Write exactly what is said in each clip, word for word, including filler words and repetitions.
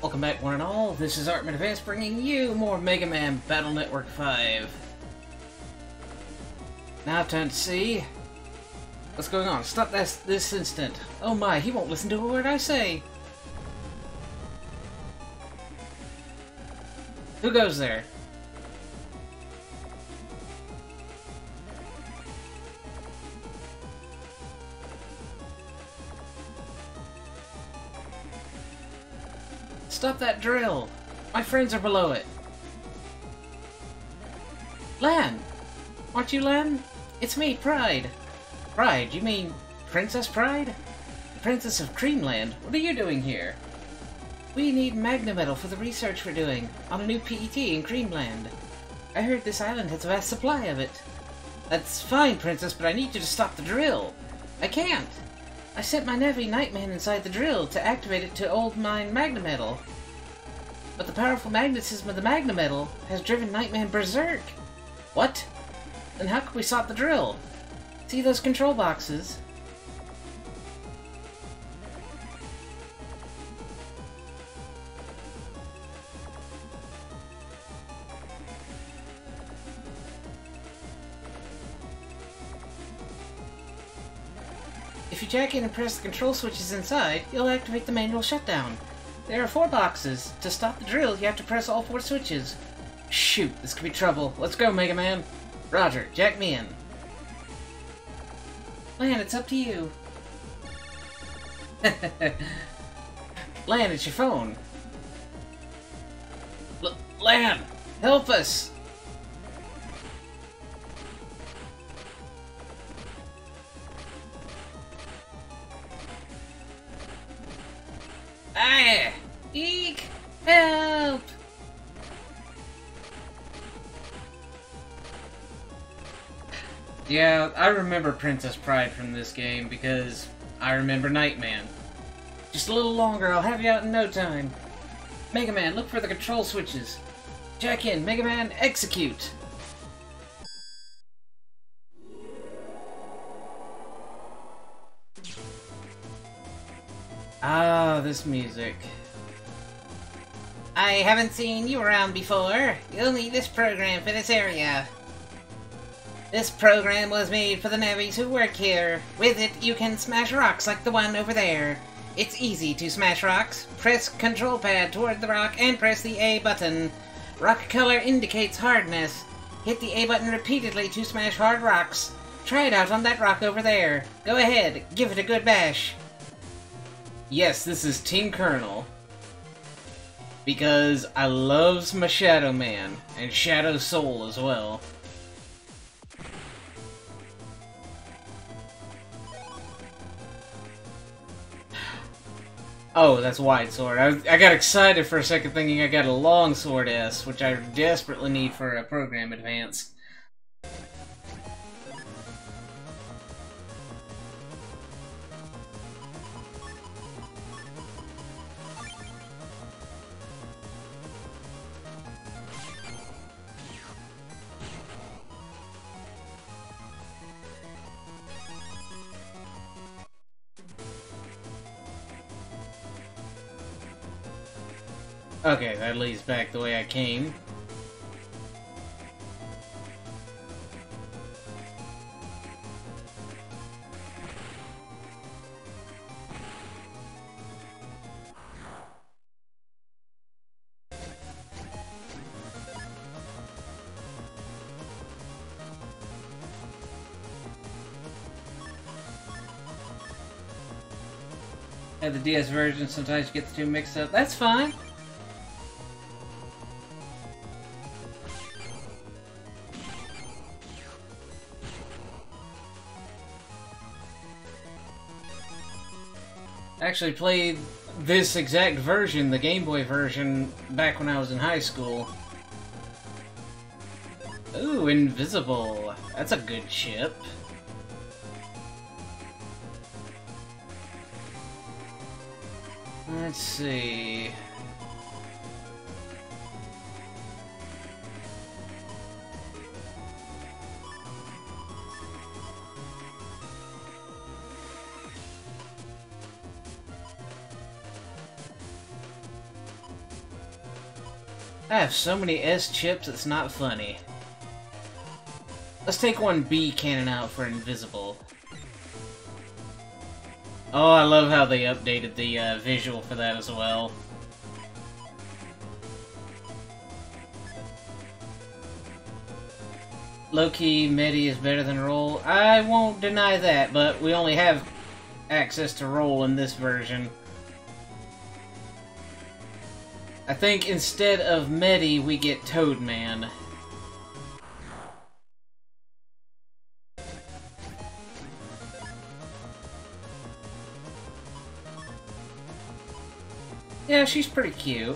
Welcome back, one and all. This is Artman Advance bringing you more Mega Man Battle Network five. Now time to see what's going on. Stop this this instant. Oh my, he won't listen to a word I say. Who goes there? Stop that drill! My friends are below it. Lan! Aren't you Lan? It's me, Pride. Pride? You mean Princess Pride? The Princess of Creamland. What are you doing here? We need Magna Metal for the research we're doing on a new P E T in Creamland. I heard this island has a vast supply of it. That's fine, Princess, but I need you to stop the drill. I can't. I sent my Navi Nightman inside the drill to activate it to old mine Magna Metal. But the powerful magnetism of the Magna Metal has driven Nightman berserk. What? Then how can we stop the drill? See those control boxes? If you jack in and press the control switches inside, you'll activate the manual shutdown. There are four boxes. To stop the drill, you have to press all four switches. Shoot, this could be trouble. Let's go, Mega Man. Roger, jack me in. Lan, it's up to you. Lan, it's your phone. L Lan, help us! Ah! Eek! Help! Yeah, I remember Princess Pride from this game because I remember Nightman. Just a little longer, I'll have you out in no time. Mega Man, look for the control switches. Jack in, Mega Man, execute! Ah, this music. I haven't seen you around before. You'll need this program for this area. This program was made for the Navis who work here. With it, you can smash rocks like the one over there. It's easy to smash rocks. Press control pad toward the rock and press the A button. Rock color indicates hardness. Hit the A button repeatedly to smash hard rocks. Try it out on that rock over there. Go ahead, give it a good bash. Yes, this is Team Colonel. Because I loves my Shadow Man, and Shadow Soul as well. Oh, that's Wide Sword. I, I got excited for a second thinking I got a Long Sword S, which I desperately need for a program advance. Okay, that leads back the way I came. At the D S version, sometimes you get the two mixed up. That's fine. Actually played this exact version, the Game Boy version, back when I was in high school. Ooh, Invisible. That's a good chip. Let's see... I have so many S chips, it's not funny. Let's take one B cannon out for invisible. Oh, I love how they updated the uh, visual for that as well. Low-key, Medi is better than Roll. I won't deny that, but we only have access to Roll in this version. I think instead of Medi, we get Toadman. Yeah, she's pretty cute.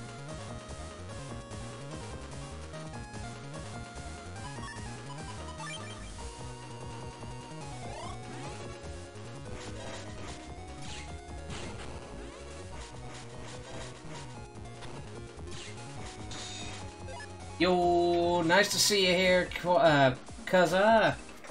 Yo, nice to see you here, uh, Kaza.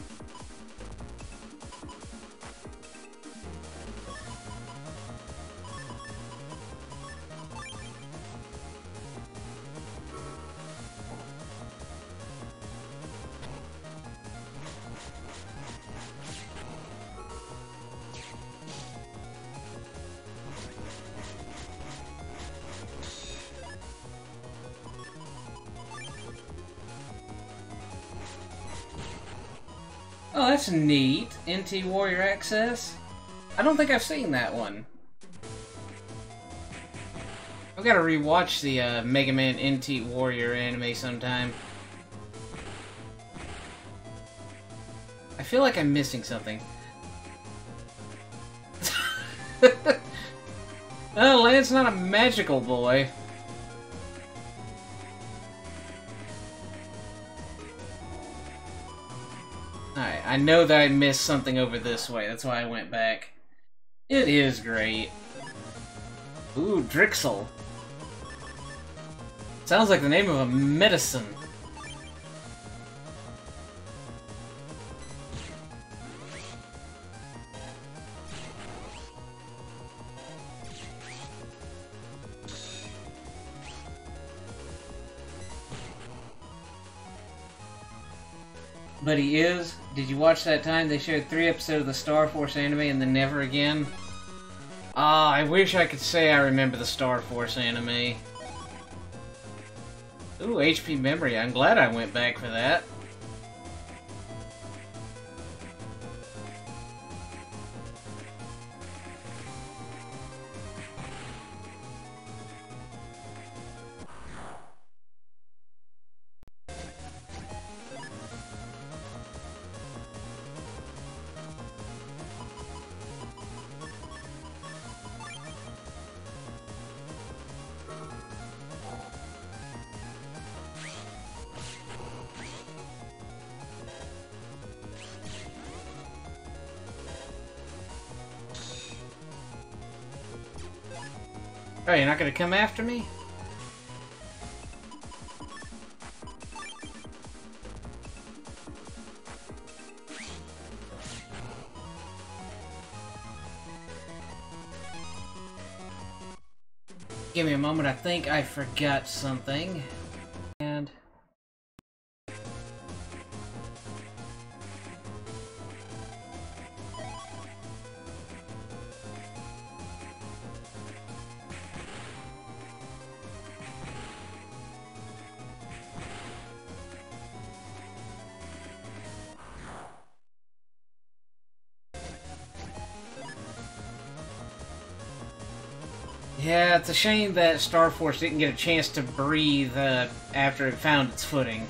Oh, that's neat. N T Warrior Access? I don't think I've seen that one. I've got to rewatch the uh, Mega Man N T Warrior anime sometime. I feel like I'm missing something. Oh, Lance not a magical boy. Alright, I know that I missed something over this way, that's why I went back. It is great. Ooh, Drixel. Sounds like the name of a medicine. But he is. Did you watch that time they showed three episodes of the Star Force anime and then never again? Ah, I wish I could say I remember the Star Force anime. Ooh, H P memory. I'm glad I went back for that. Oh, you're not gonna come after me? Give me a moment, I think I forgot something. And... yeah, it's a shame that Star Force didn't get a chance to breathe uh, after it found its footing.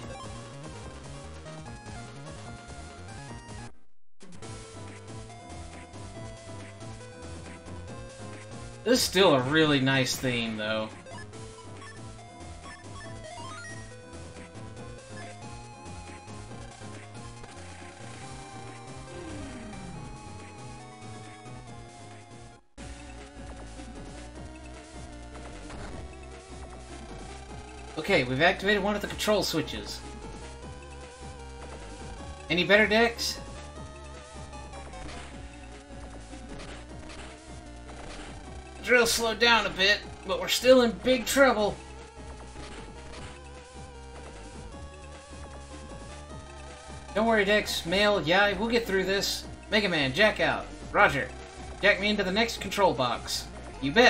This is still a really nice theme, though. Okay, we've activated one of the control switches. Any better, Dex? Drill slowed down a bit, but we're still in big trouble. Don't worry, Dex. Mail, yeah, we'll get through this. Mega Man, jack out. Roger. Jack me into the next control box. You bet.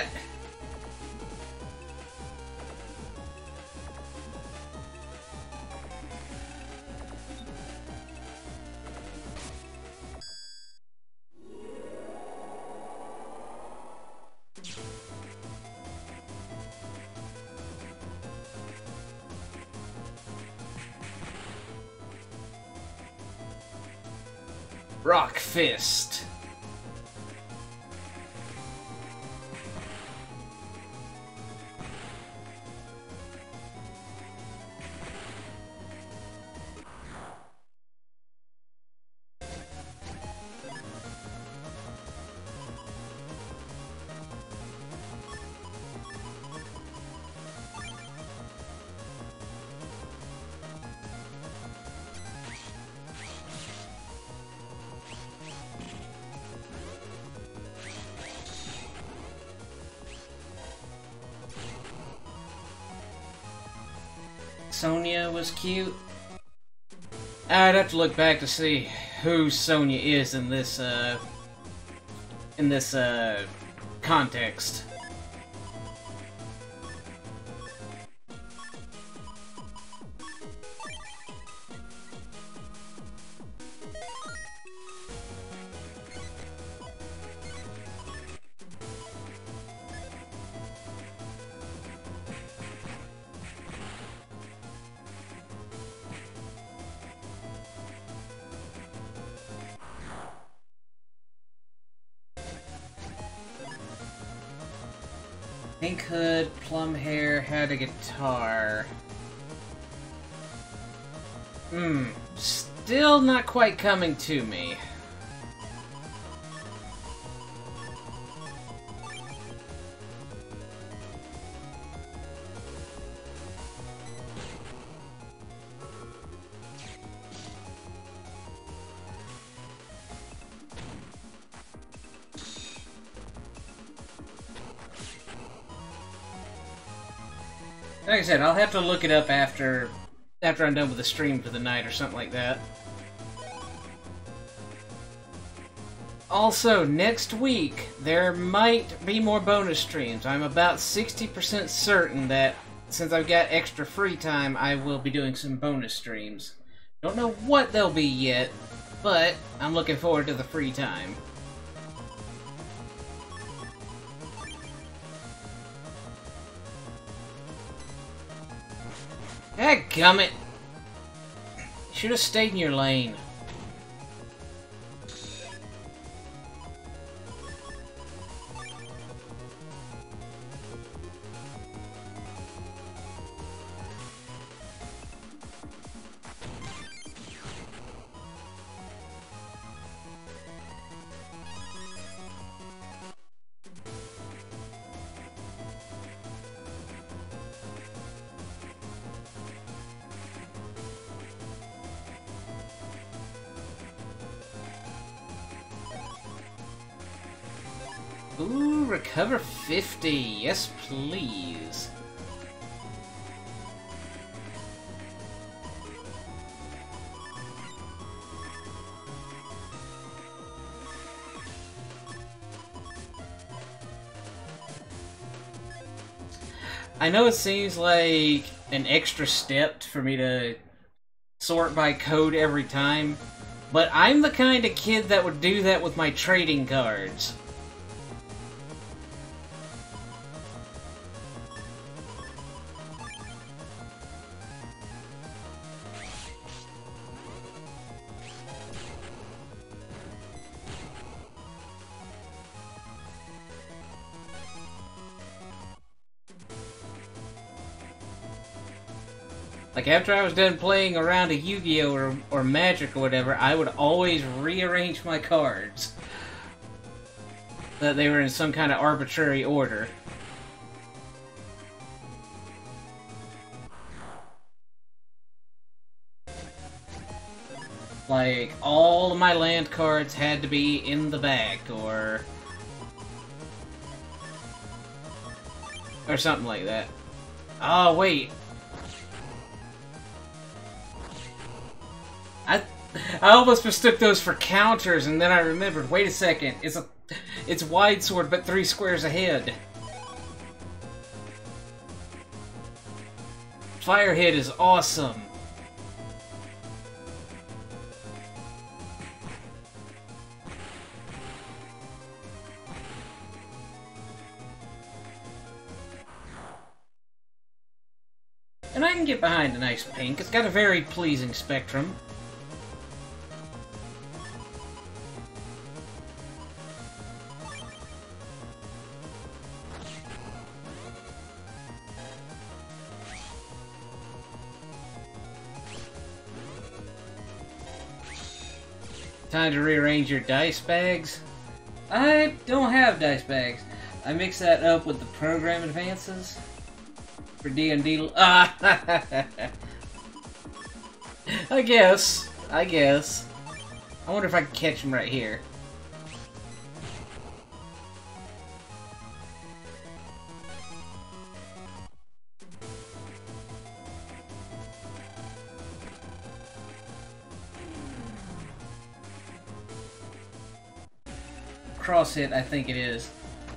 Rock Fist. Sonya was cute. I'd have to look back to see who Sonya is in this, uh, in this, uh, context. Pink hood, plum hair, had a guitar. Hmm, still not quite coming to me. Like I said, I'll have to look it up after after I'm done with the stream for the night or something like that. Also, next week, there might be more bonus streams. I'm about sixty percent certain that since I've got extra free time, I will be doing some bonus streams. Don't know what they'll be yet, but I'm looking forward to the free time. Dadgummit! Should have stayed in your lane. Ooh, recover fifty. Yes, please. I know it seems like an extra step for me to sort by code every time, but I'm the kind of kid that would do that with my trading cards. Like, after I was done playing around a Yu-Gi-Oh! Or, or Magic or whatever, I would always rearrange my cards. That they were in some kind of arbitrary order. Like, all of my land cards had to be in the back, or... Or something like that. Oh, wait. I I almost mistook those for counters, and then I remembered, wait a second, it's a it's wide sword but three squares ahead. Fire hit is awesome. And I can get behind a nice pink. It's got a very pleasing spectrum. Time to rearrange your dice bags. I don't have dice bags. I mix that up with the program advances for D and D. Ah, I guess. I guess. I wonder if I can catch him right here. Cross hit, I think it is.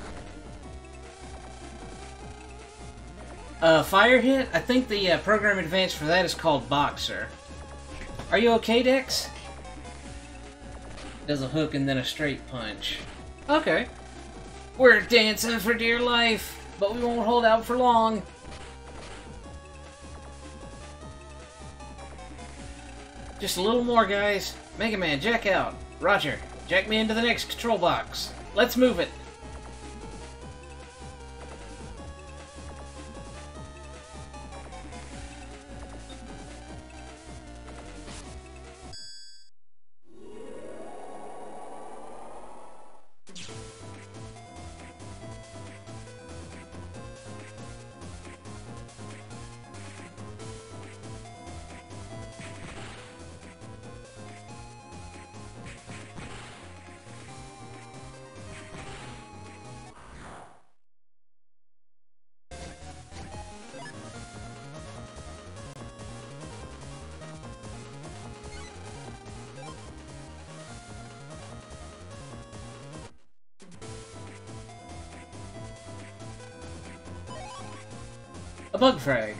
Uh, fire hit? I think the uh, program advance for that is called Boxer. Are you okay, Dex? Does a hook and then a straight punch. Okay. We're dancing for dear life, but we won't hold out for long. Just a little more, guys. Mega Man, jack out. Roger. Jack me into the next control box. Let's move it. A bug frag.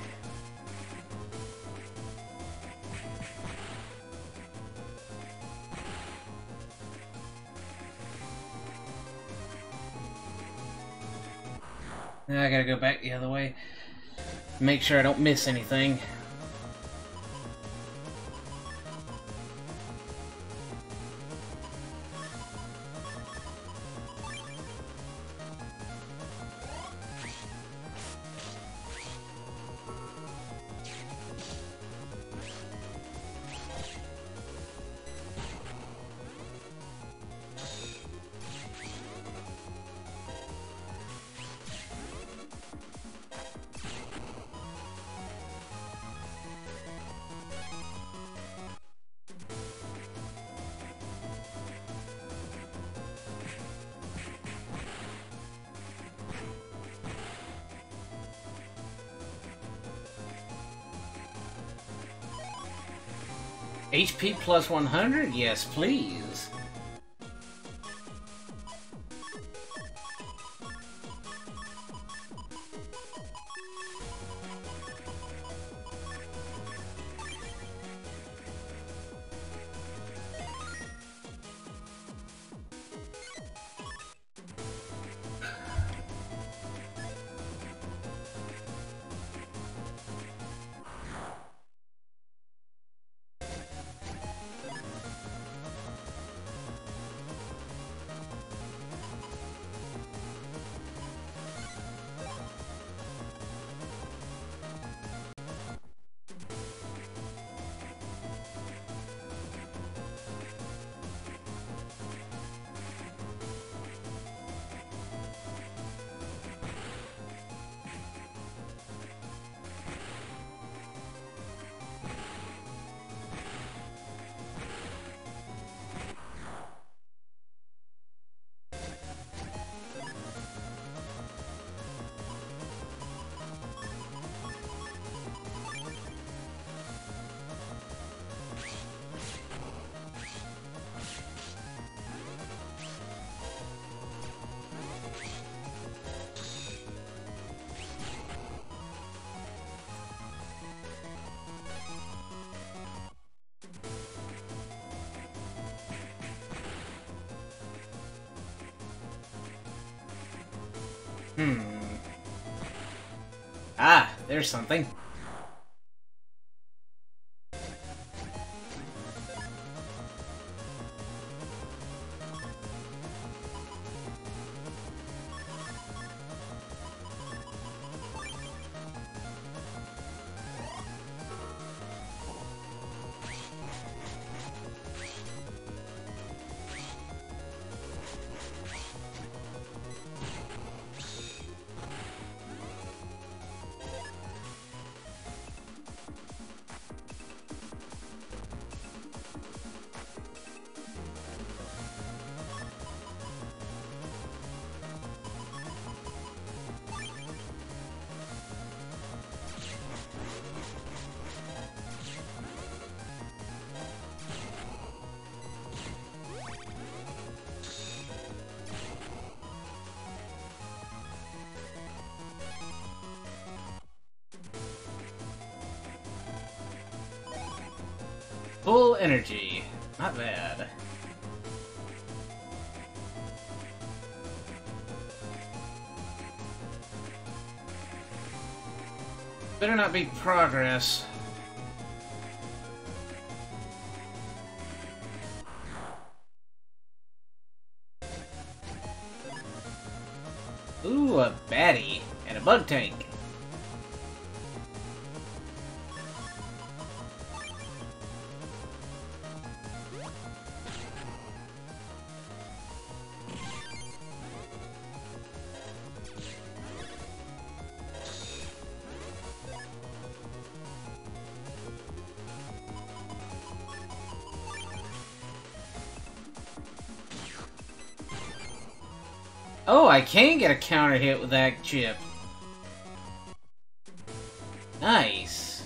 Now I gotta go back the other way. Make sure I don't miss anything. H P plus one hundred? Yes, please. Hmm. Ah, there's something. Full energy. Not bad. Better not be progress. Ooh, a baddie and a bug tank. Oh, I can get a counter hit with that chip. Nice.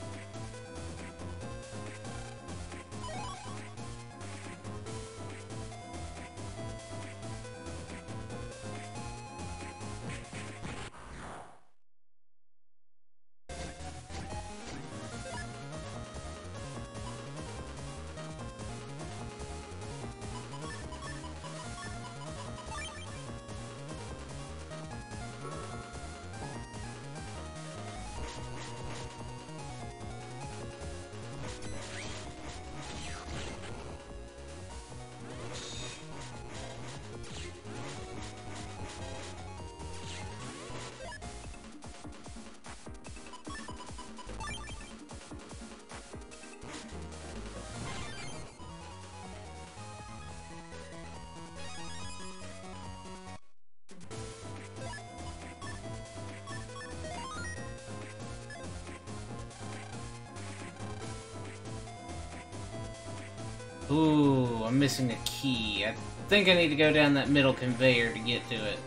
Ooh, I'm missing a key. I think I need to go down that middle conveyor to get to it.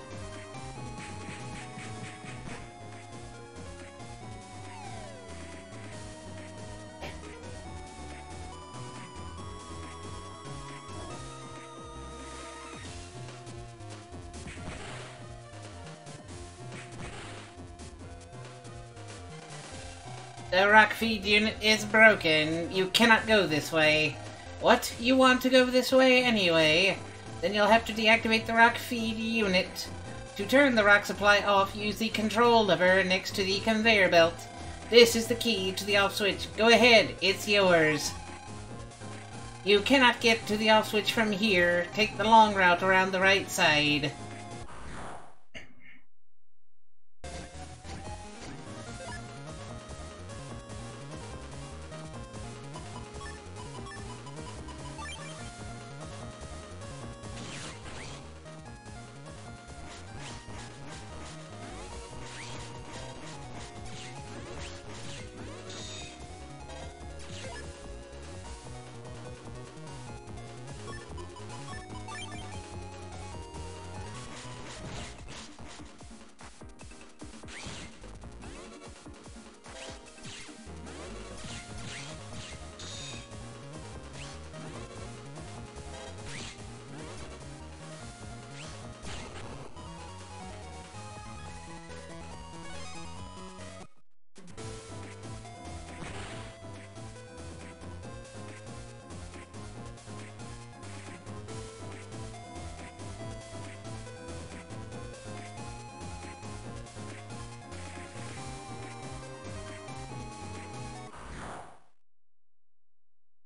The rock feed unit is broken. You cannot go this way. What? You want to go this way anyway? Then you'll have to deactivate the rock feed unit. To turn the rock supply off, use the control lever next to the conveyor belt. This is the key to the off switch. Go ahead, it's yours. You cannot get to the off switch from here. Take the long route around the right side.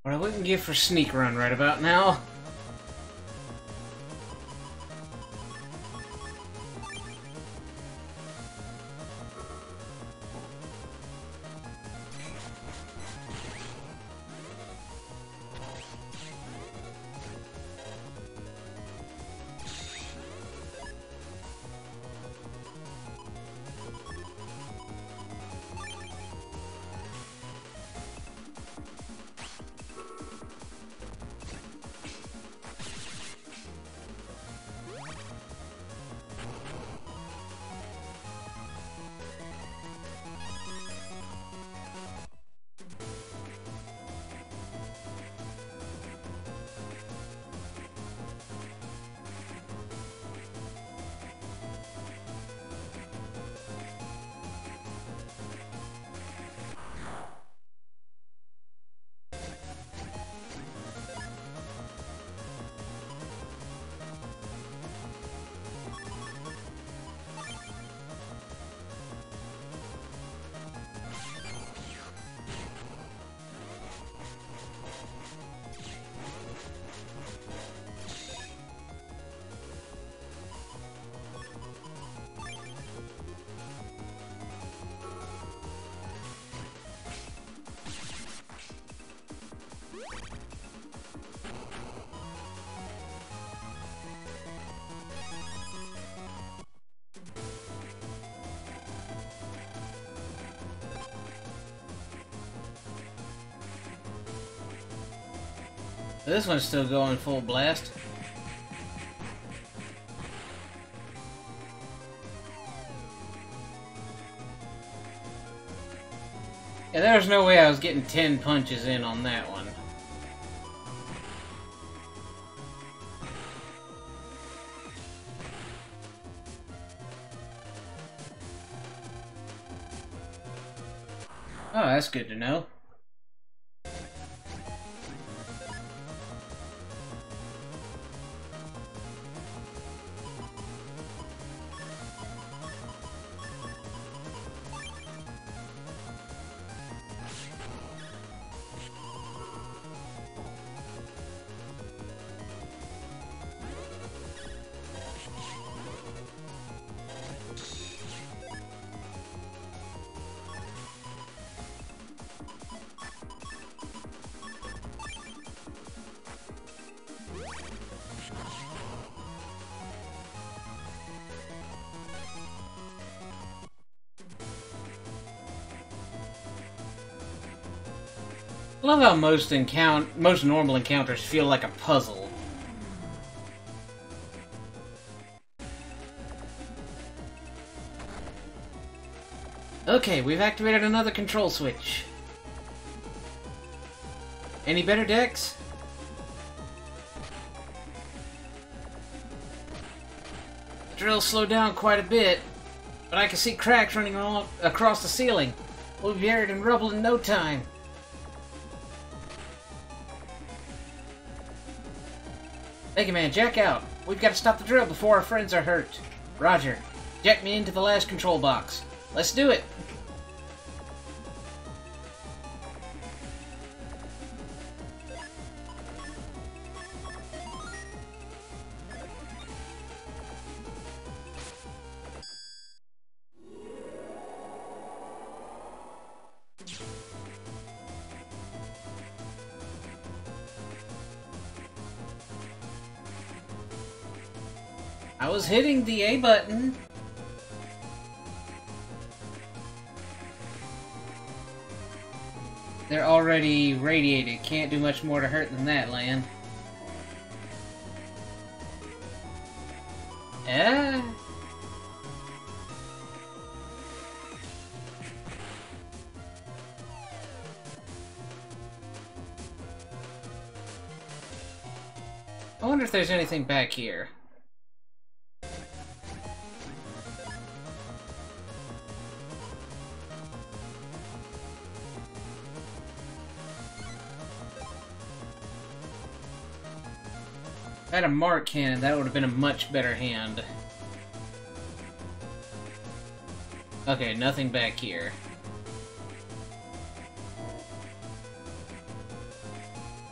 What I wouldn't give for Sneak Run right about now. This one's still going full blast. Yeah, there's no way I was getting ten punches in on that one. Oh, that's good to know. I love how most encount most normal encounters feel like a puzzle. Okay, we've activated another control switch. Any better, Dex? The drill slowed down quite a bit, but I can see cracks running all across the ceiling. We'll be buried in rubble in no time. Mega Man, jack out. We've got to stop the drill before our friends are hurt. Roger. Jack me into the last control box. Let's do it. I was hitting the A button. They're already radiated. Can't do much more to hurt than that, Lan. Yeah. I wonder if there's anything back here. If I had a Mark cannon, that would have been a much better hand. Okay, nothing back here.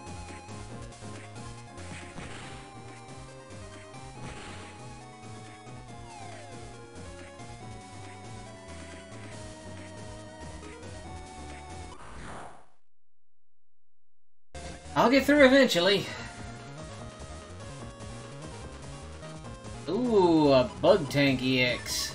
I'll get through eventually. Ooh, a Bug Tank E X.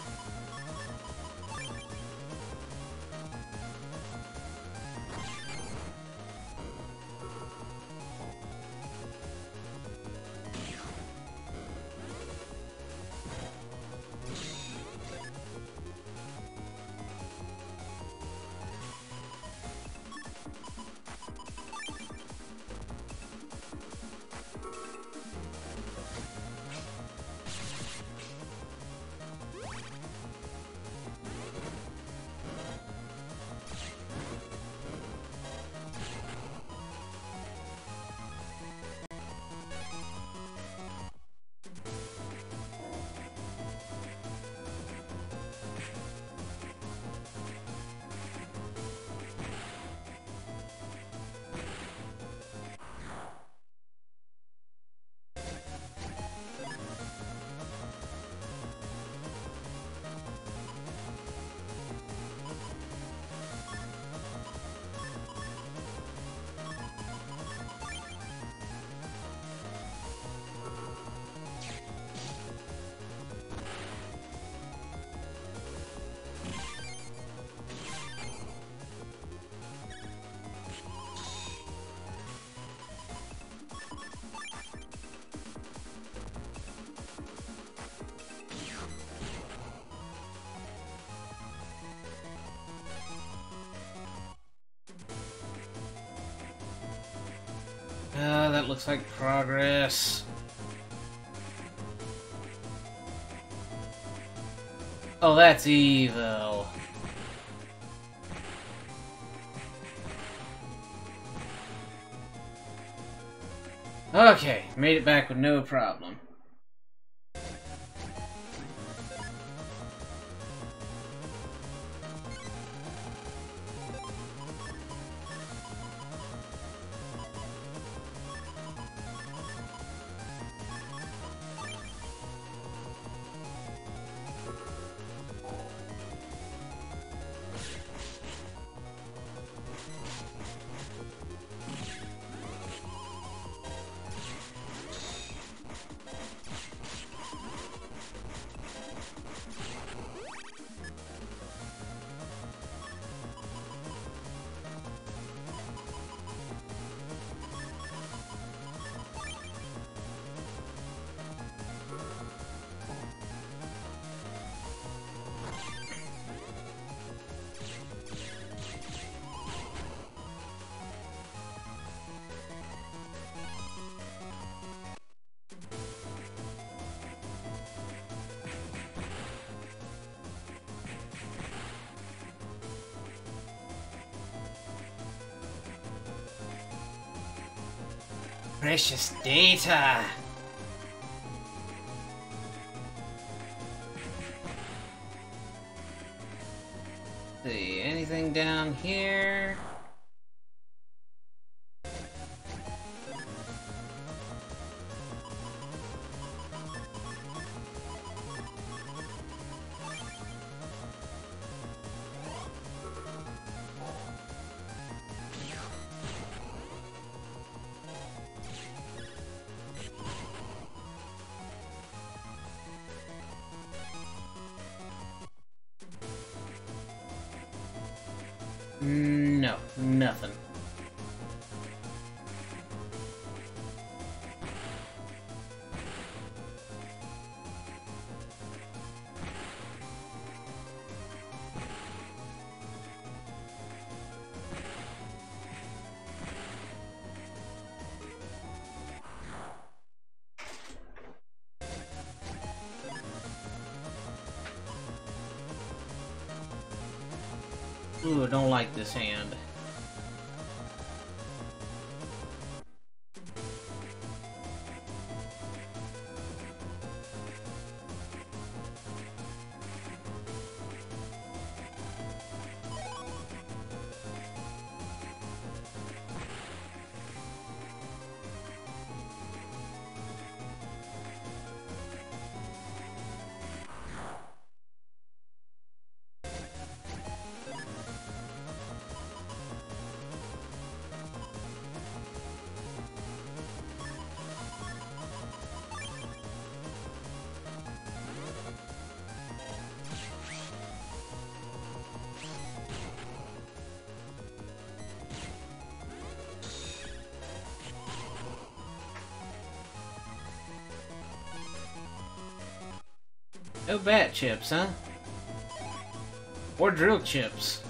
Uh, that looks like progress. Oh, that's evil. Okay, made it back with no problem. Precious data! See, anything down here? No, nothing. Ooh, I don't like this hand. No bat chips, huh? Or drill chips.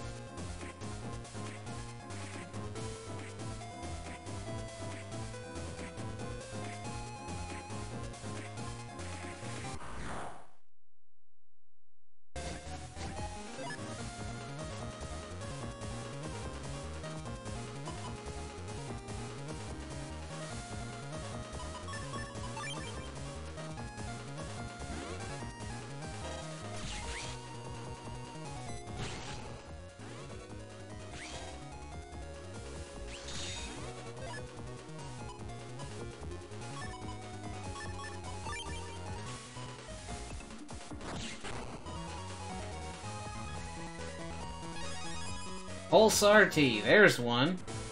Pulsarty, there's one.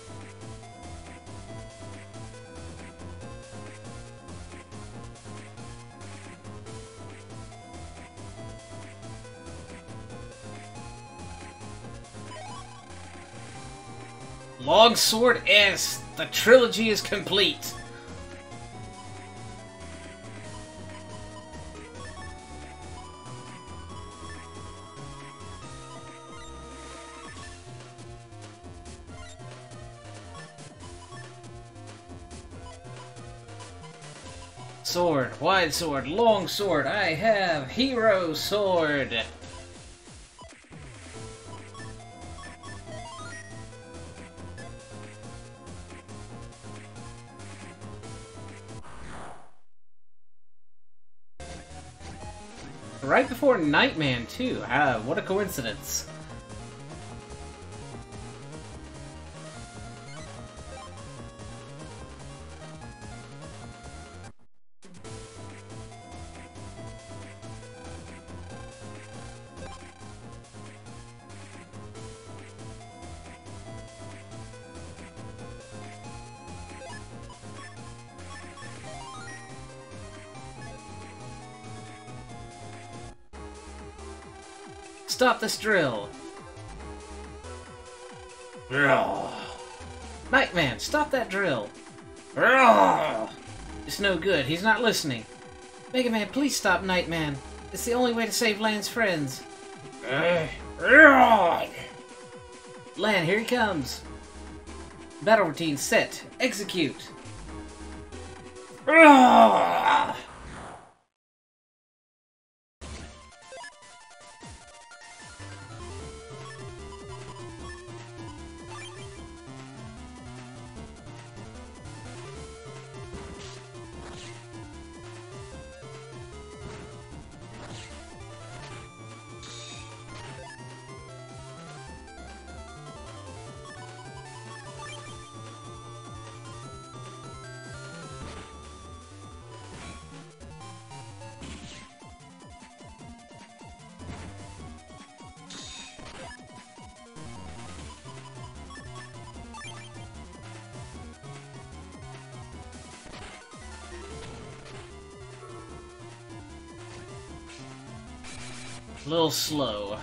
Longsword S, the trilogy is complete. Sword, wide sword, long sword, I have hero sword. Right before Nightman, too. Ah, what a coincidence. Stop this drill! Nightman, stop that drill! It's no good, he's not listening. Mega Man, please stop Nightman. It's the only way to save Lan's friends. Lan, here he comes. Battle routine set. Execute. A little slow.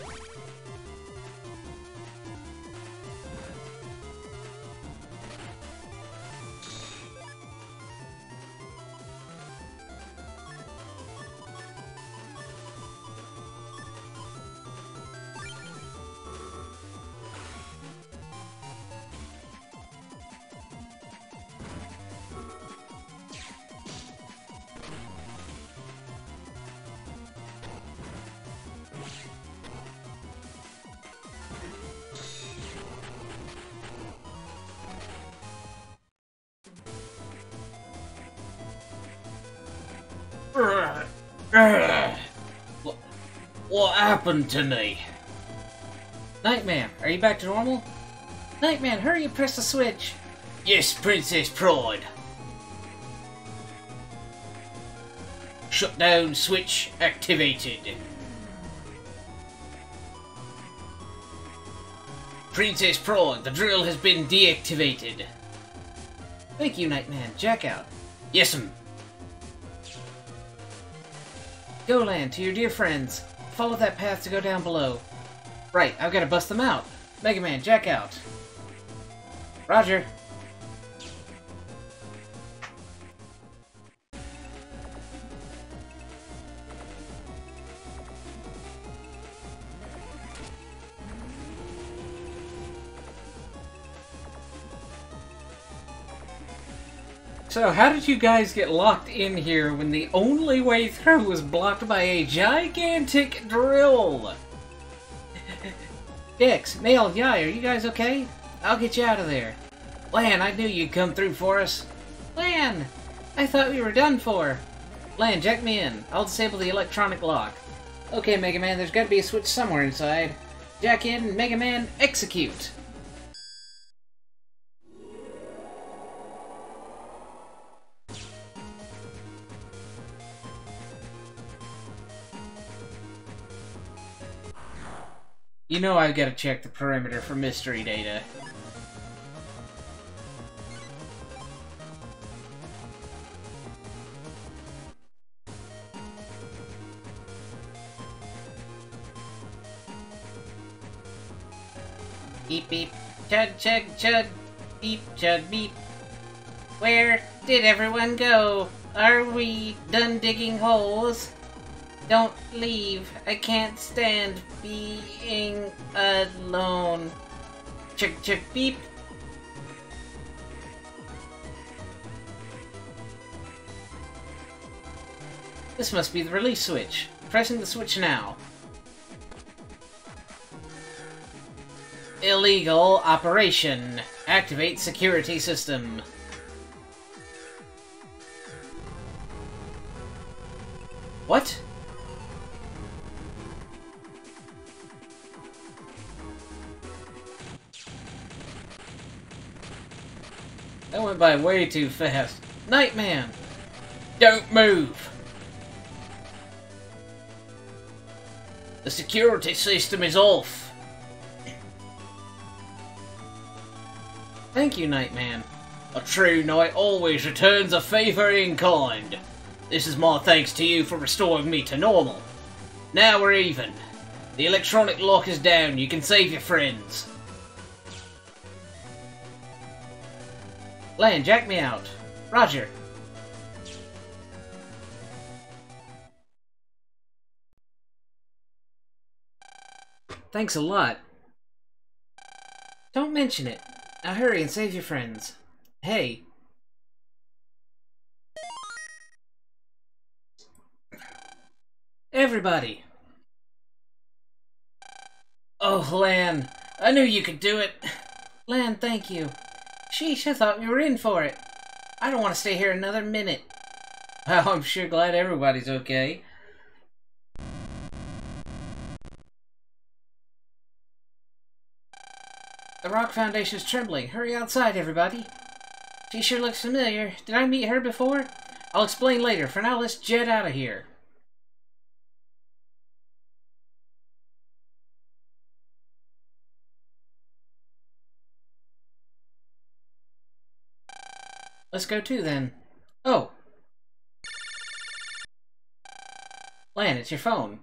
What, what happened to me? Nightman, are you back to normal? Nightman, hurry and press the switch. Yes, Princess Pride. Shutdown switch activated. Princess Pride, the drill has been deactivated. Thank you, Nightman. Jack out. Yes'm. Go, Lan, to your dear friends. Follow that path to go down below. Right, I've got to bust them out. Mega Man, Jack out. Roger. So, how did you guys get locked in here when the only way through was blocked by a gigantic drill? Dix, Mail, Yai, are you guys okay? I'll get you out of there. Lan, I knew you'd come through for us. Lan, I thought we were done for. Lan, jack me in. I'll disable the electronic lock. Okay, Mega Man, there's gotta be a switch somewhere inside. Jack in, Mega Man, execute. You know I've got to check the perimeter for mystery data. Beep beep, chug chug chug, beep chug beep. Where did everyone go? Are we done digging holes? Don't leave. I can't stand being alone. Chug chug beep. This must be the release switch. Pressing the switch now. Illegal operation. Activate security system. What? That went by way too fast. Nightman! Don't move! The security system is off. Thank you, Nightman. A true knight always returns a favor in kind. This is my thanks to you for restoring me to normal. Now we're even. The electronic lock is down. You can save your friends. Lan, jack me out. Roger. Thanks a lot. Don't mention it. Now hurry and save your friends. Hey. Everybody. Oh, Lan. I knew you could do it. Lan, thank you. Sheesh, I thought we were in for it. I don't want to stay here another minute. Well, I'm sure glad everybody's okay. The Rock Foundation's trembling. Hurry outside, everybody. She sure looks familiar. Did I meet her before? I'll explain later. For now, let's jet out of here. Let's go too, then. Oh. Lan, it's your phone.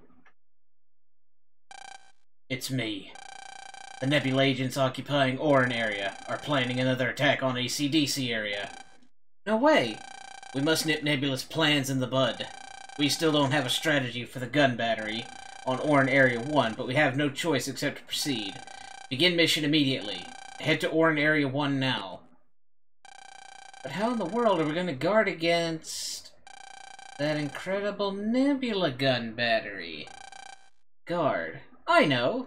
It's me. The Nebula agents occupying Orin area are planning another attack on A C D C area. No way! We must nip Nebula's plans in the bud. We still don't have a strategy for the gun battery on Orin Area one, but we have no choice except to proceed. Begin mission immediately. Head to Orin Area one now. But how in the world are we going to guard against that incredible Nebula gun battery? Guard. I know!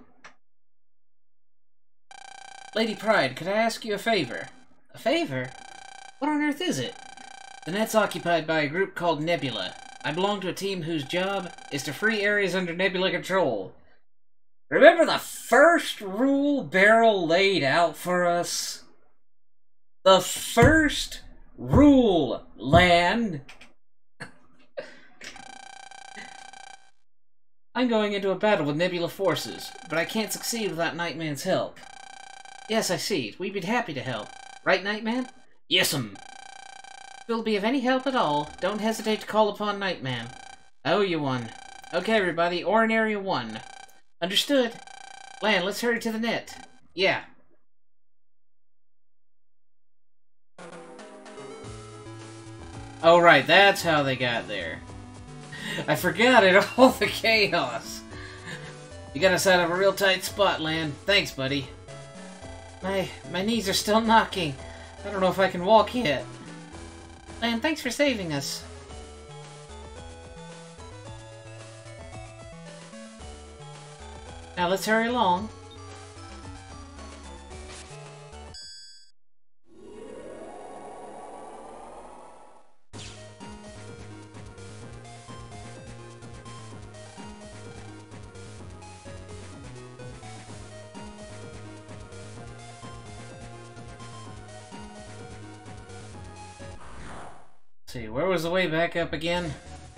Lady Pride, could I ask you a favor? A favor? What on earth is it? The net's occupied by a group called Nebula. I belong to a team whose job is to free areas under Nebula control. Remember the first rule Barrel laid out for us? The first rule, Lan! I'm going into a battle with Nebula forces, but I can't succeed without Nightman's help. Yes, I see. We'd be happy to help. Right, Nightman? Yes'm. If you'll be of any help at all, don't hesitate to call upon Nightman. I owe you one. Okay, everybody, Orin Area one. Understood. Lan, let's hurry to the net. Yeah. Oh, right, that's how they got there. I forgot it, all the chaos. You got us out of a real tight spot, Lan. Thanks, buddy. My, my knees are still knocking. I don't know if I can walk yet. Lan, thanks for saving us. Now let's hurry along. Let's see, where was the way back up again?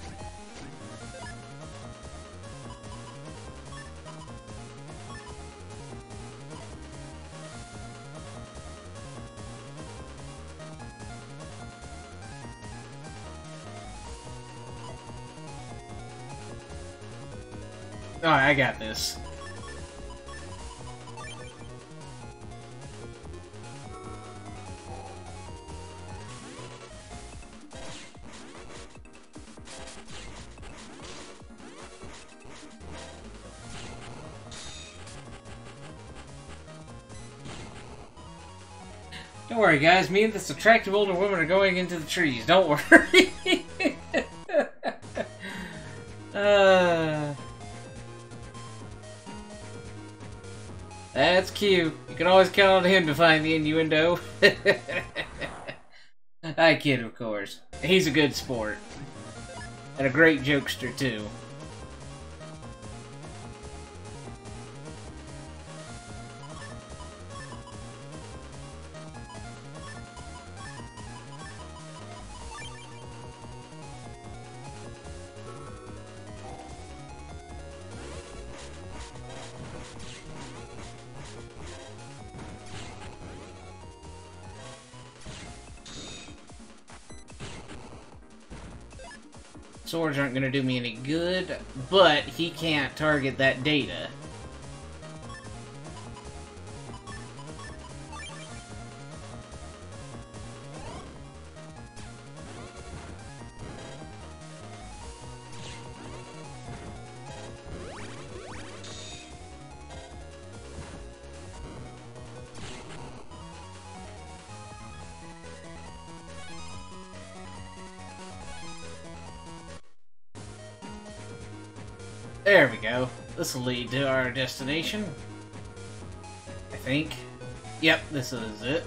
Alright, I got this. Don't worry, guys. Me and this attractive older woman are going into the trees. Don't worry. uh... That's cute. You can always count on him to find the innuendo. I kid, of course. He's a good sport. And a great jokester, too. Swords aren't going to do me any good, but he can't target that data. There we go. This will lead to our destination. I think. Yep, this is it.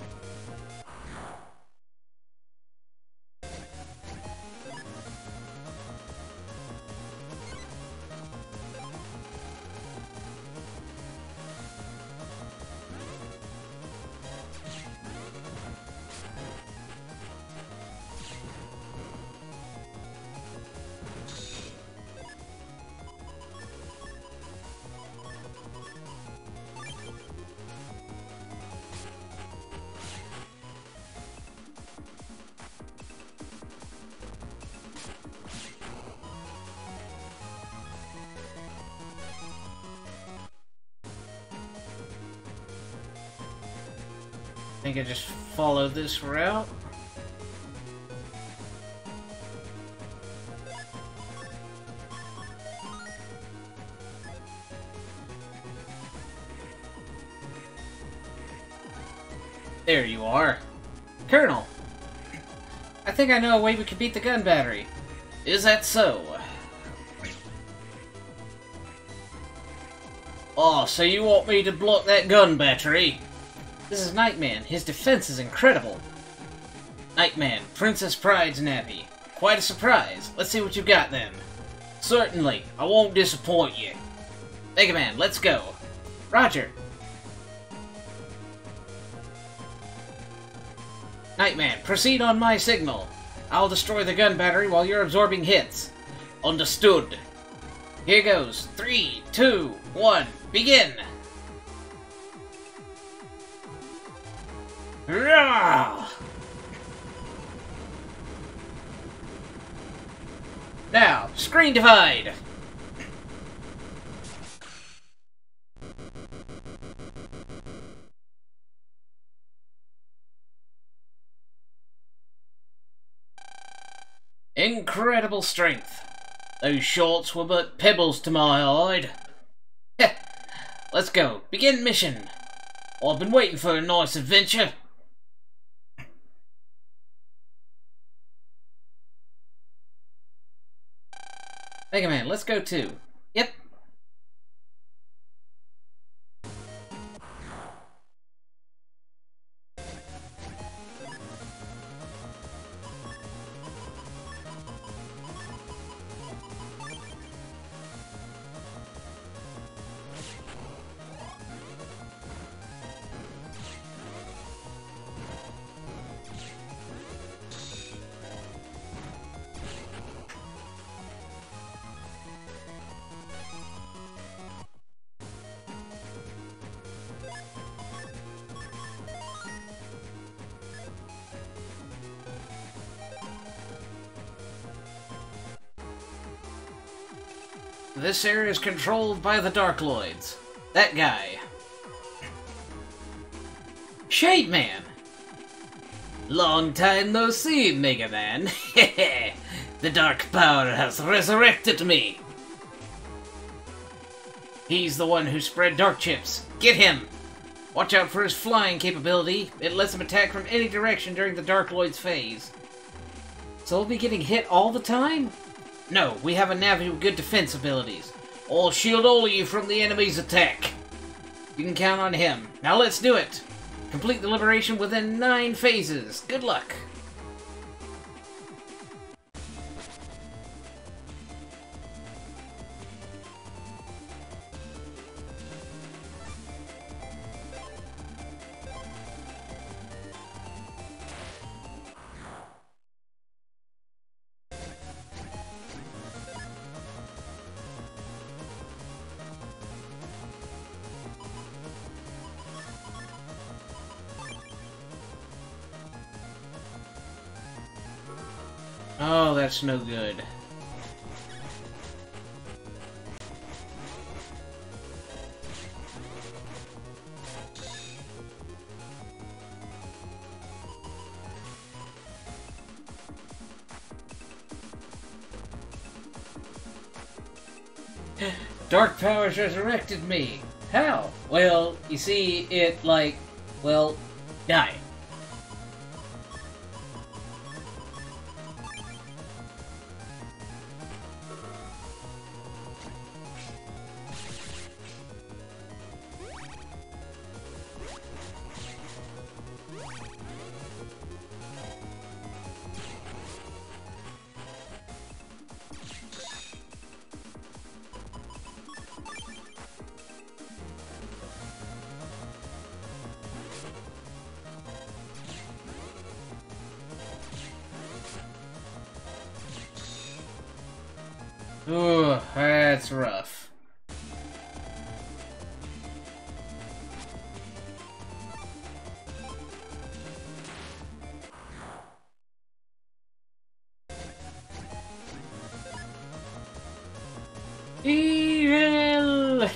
I think I just follow this route. There you are. Colonel! I think I know a way we can beat the gun battery. Is that so? Oh, so you want me to block that gun battery? This is Nightman. His defense is incredible. Nightman, Princess Pride's nappy. Quite a surprise. Let's see what you've got then. Certainly. I won't disappoint you. Mega Man, let's go. Roger. Nightman, proceed on my signal. I'll destroy the gun battery while you're absorbing hits. Understood. Here goes. Three, two, one, begin! Rah! Now, screen divide! Incredible strength. Those shorts were but pebbles to my hide. Heh. Let's go. Begin mission. I've been waiting for a nice adventure. Mega Man, let's go too. Yep. This area is controlled by the Darkloids. That guy. Shade Man! Long time no see, Mega Man. The Dark Power has resurrected me. He's the one who spread Dark Chips. Get him! Watch out for his flying capability. It lets him attack from any direction during the Darkloids phase. So he'll be getting hit all the time? No, we have a Navi with good defense abilities. I'll shield all of you from the enemy's attack. You can count on him. Now let's do it. Complete the liberation within nine phases. Good luck. Oh, that's no good. Dark Powers resurrected me. How? Well, you see, it, like, well, die. Ooh, that's rough. Evil!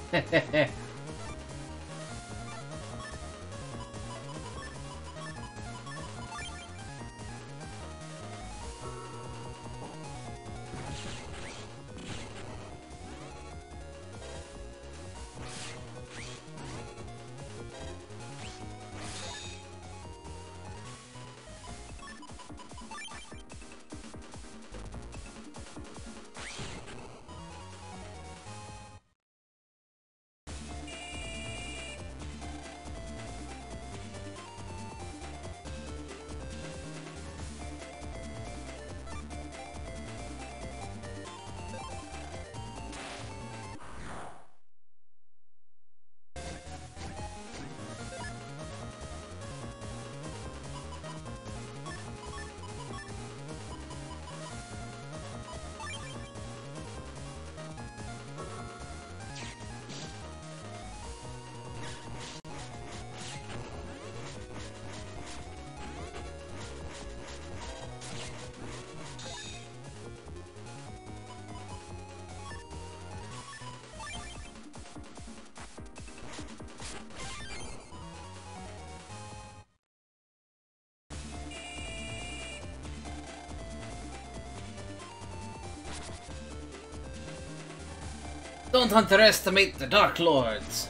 Don't underestimate the Dark Lords.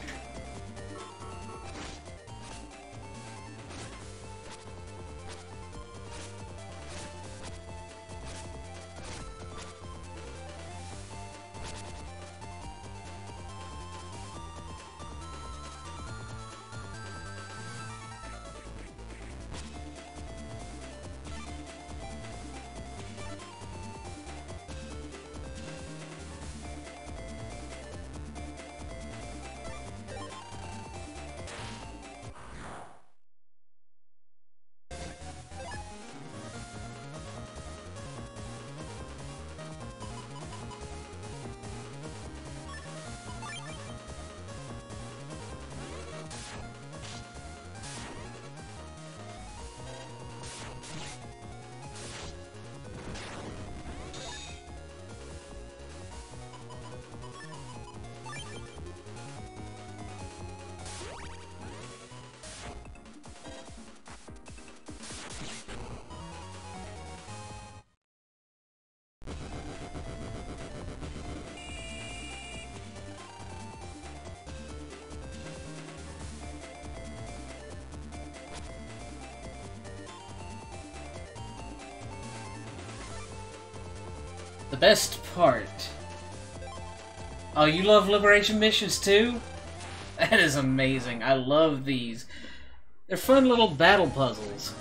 best part. Oh, you love Liberation missions too? That is amazing. I love these. They're fun little battle puzzles.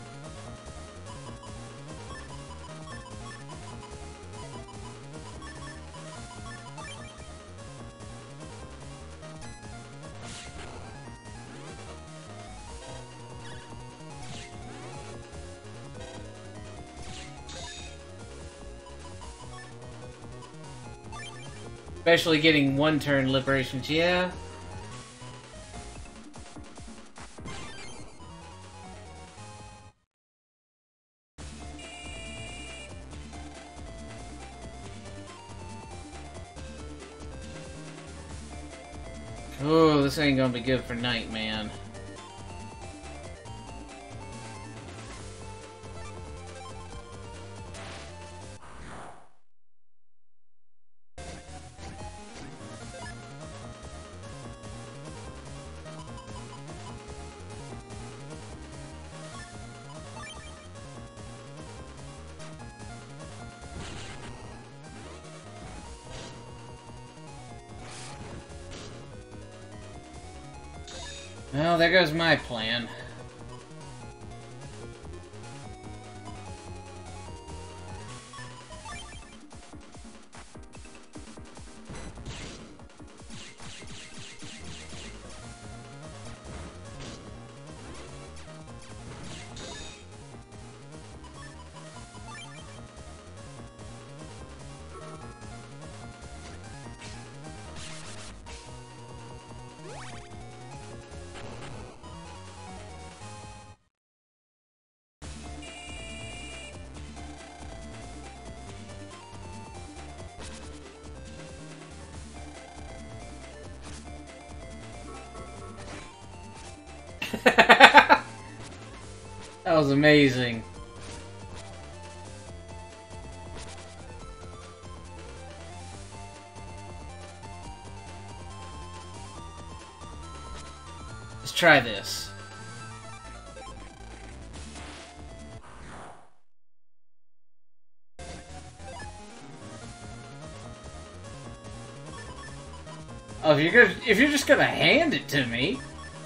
Especially getting one-turn liberations, yeah. Oh, this ain't gonna be good for Nightman. Well, there goes my plan. That was amazing. Let's try this. Oh, if you're gonna, if you're just gonna hand it to me.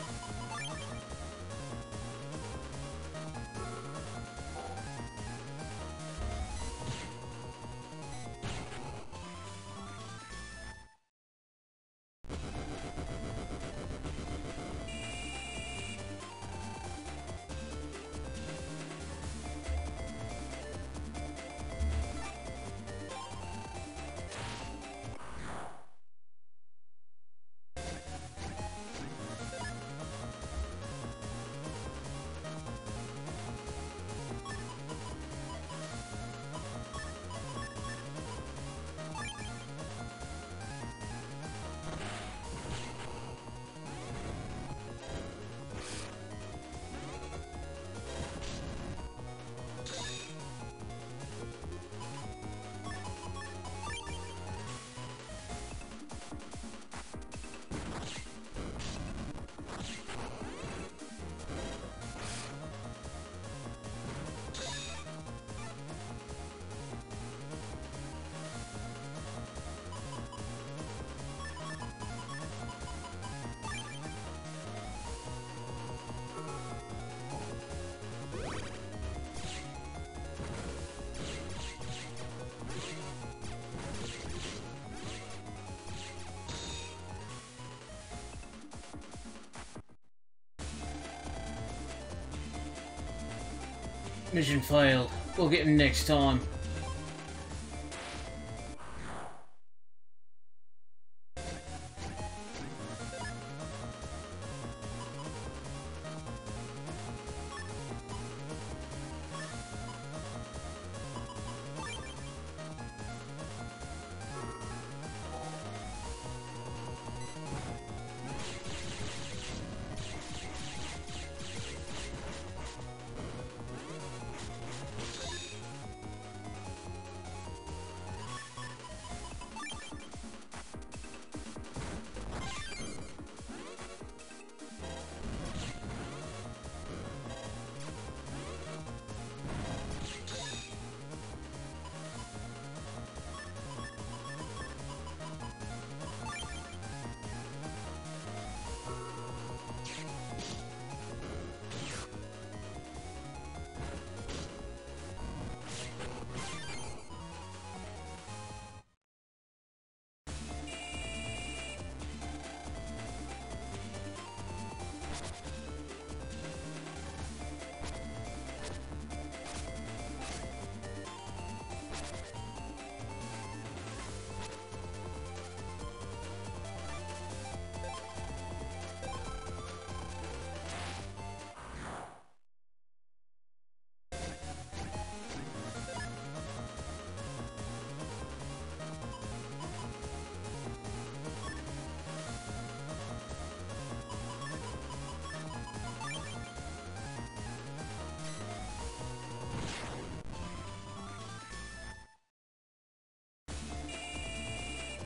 Mission failed. We'll get him next time.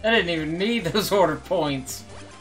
I didn't even need those order points.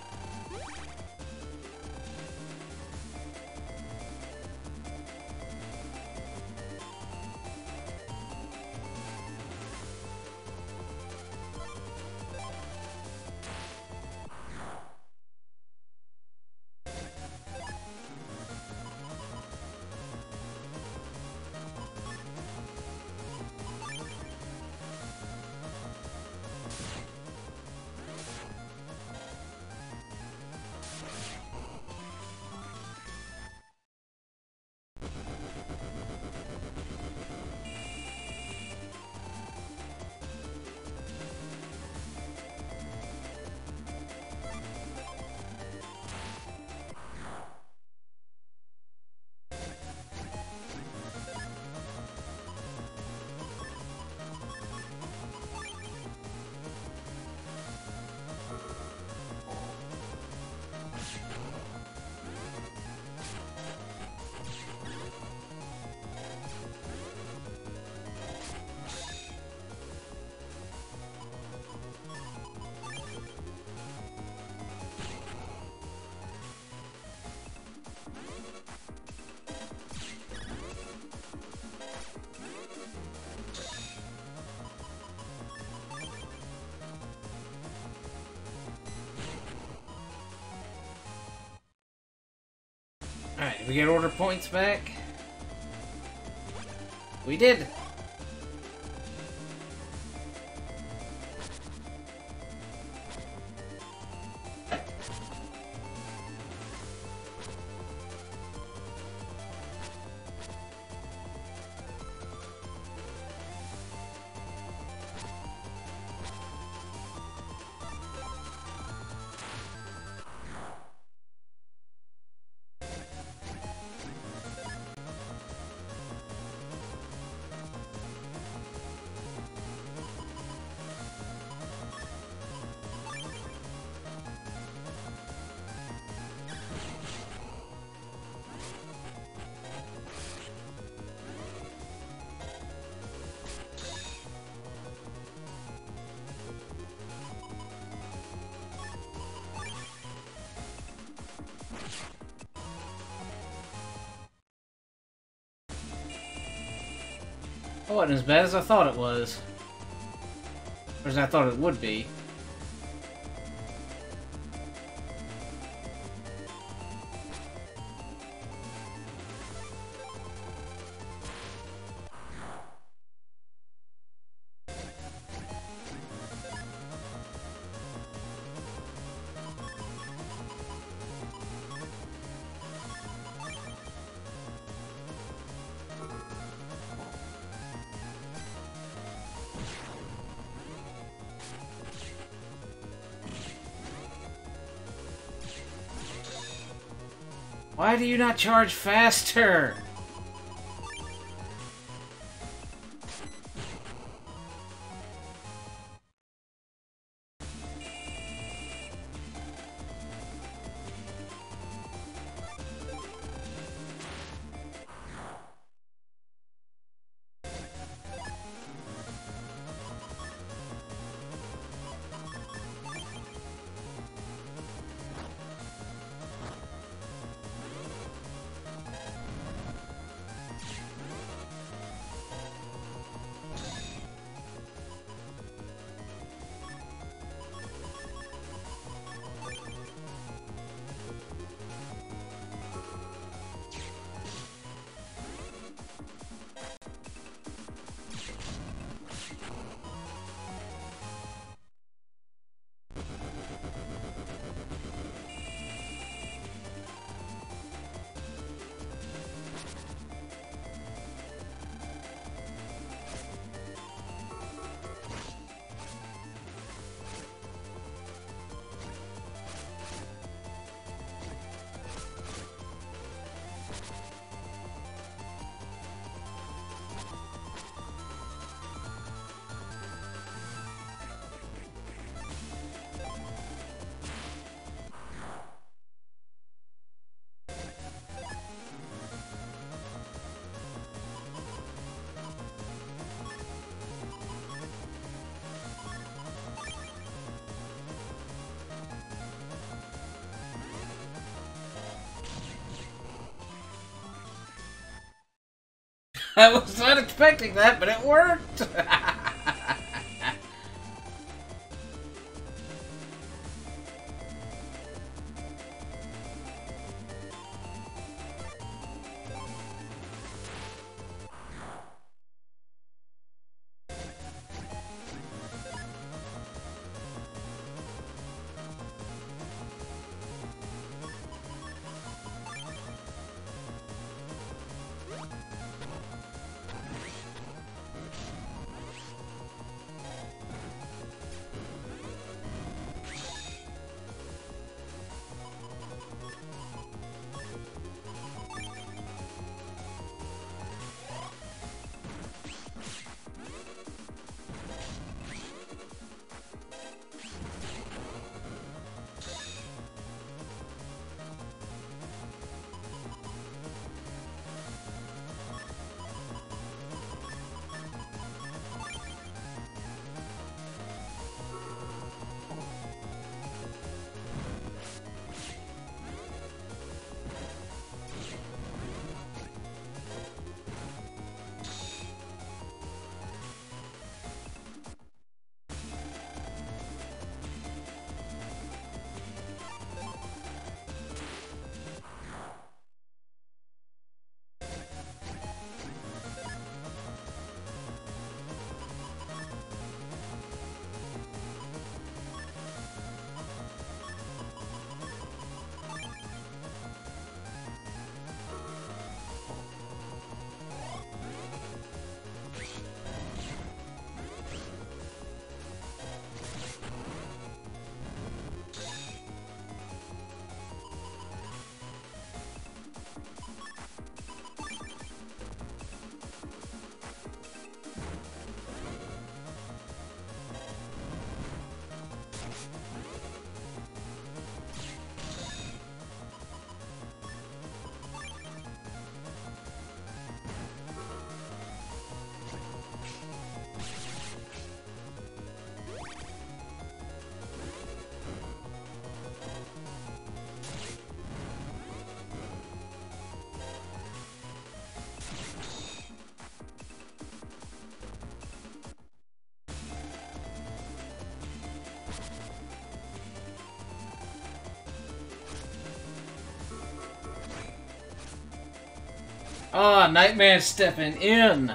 Alright, did we get order points back? We did! It wasn't as bad as I thought it was. Or as I thought it would be. Why do you not charge faster? I was not expecting that, but it worked! Ah, oh, Nightmare stepping in!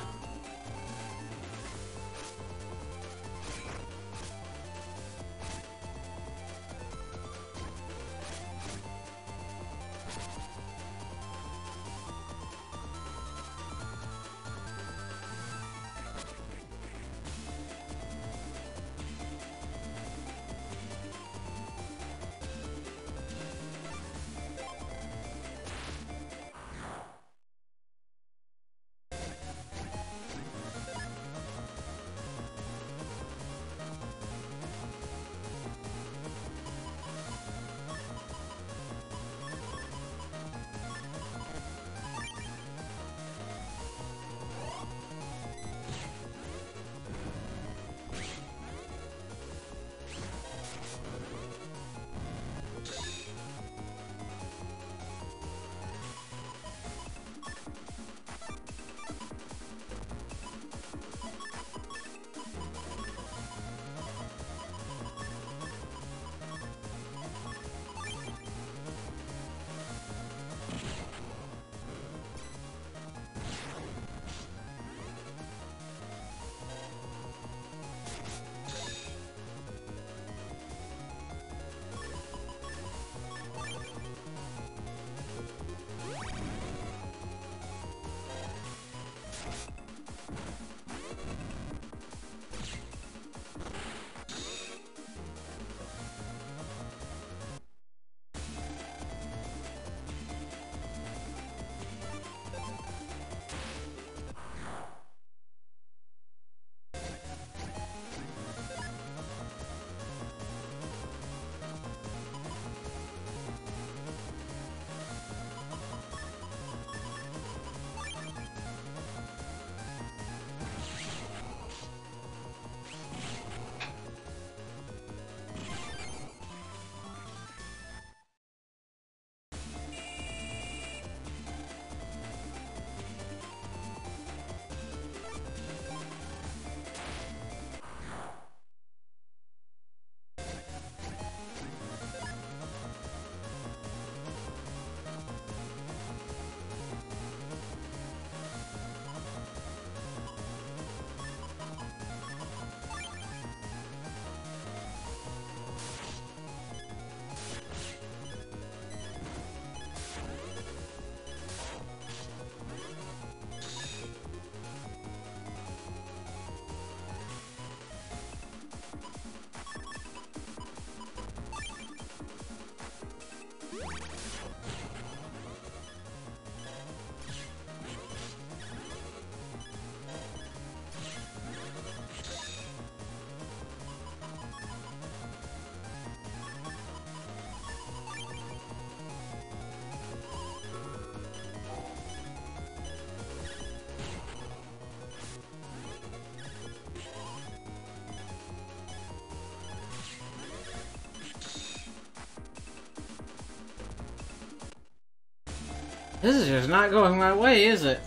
This is just not going my way, is it?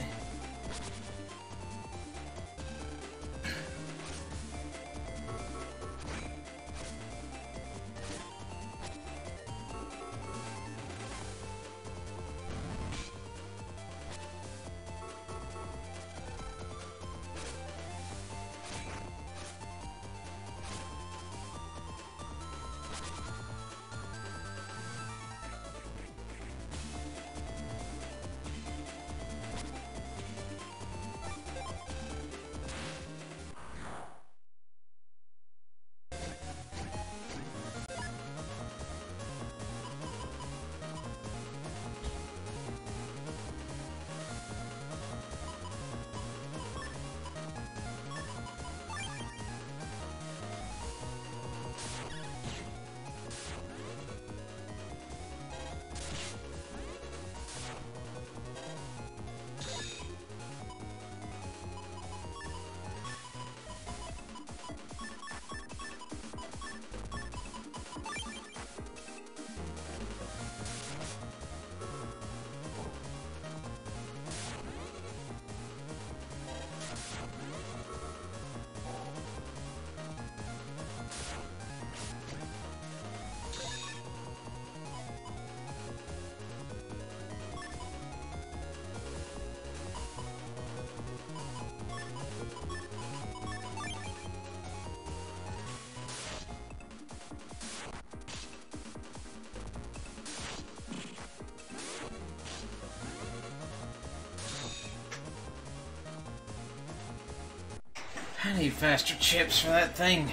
I need faster chips for that thing.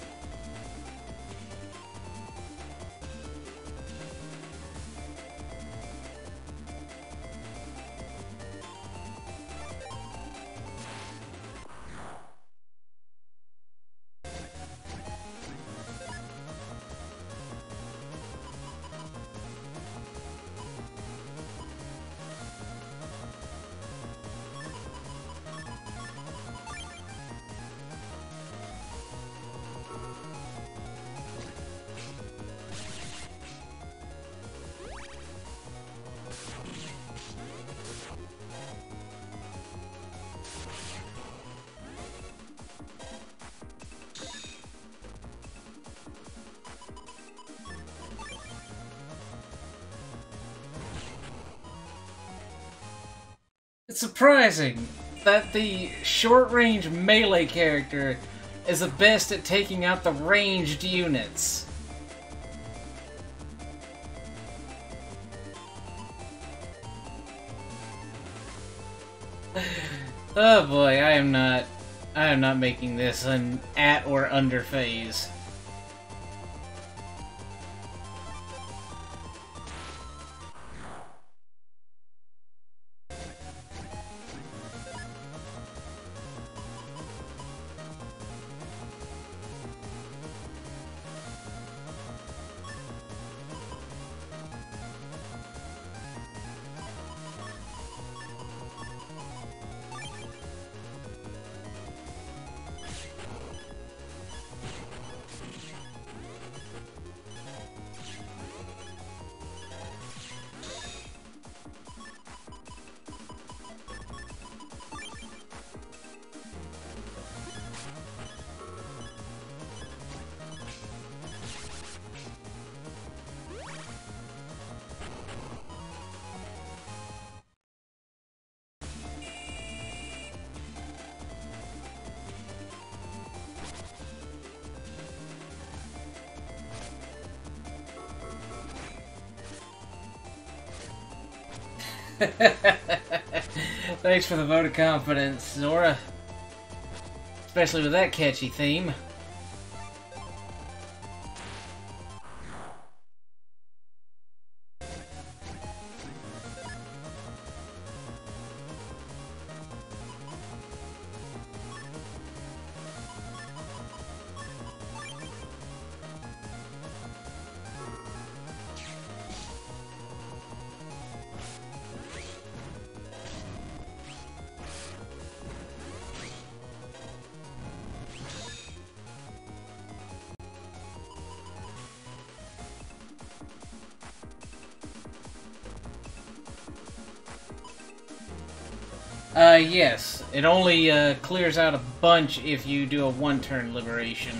It's surprising that the short-range melee character is the best at taking out the ranged units. Oh boy, I am not... I am not making this an at or under phase. Thanks for the vote of confidence, Zora. Especially with that catchy theme. Uh, yes. It only uh, clears out a bunch if you do a one-turn liberation.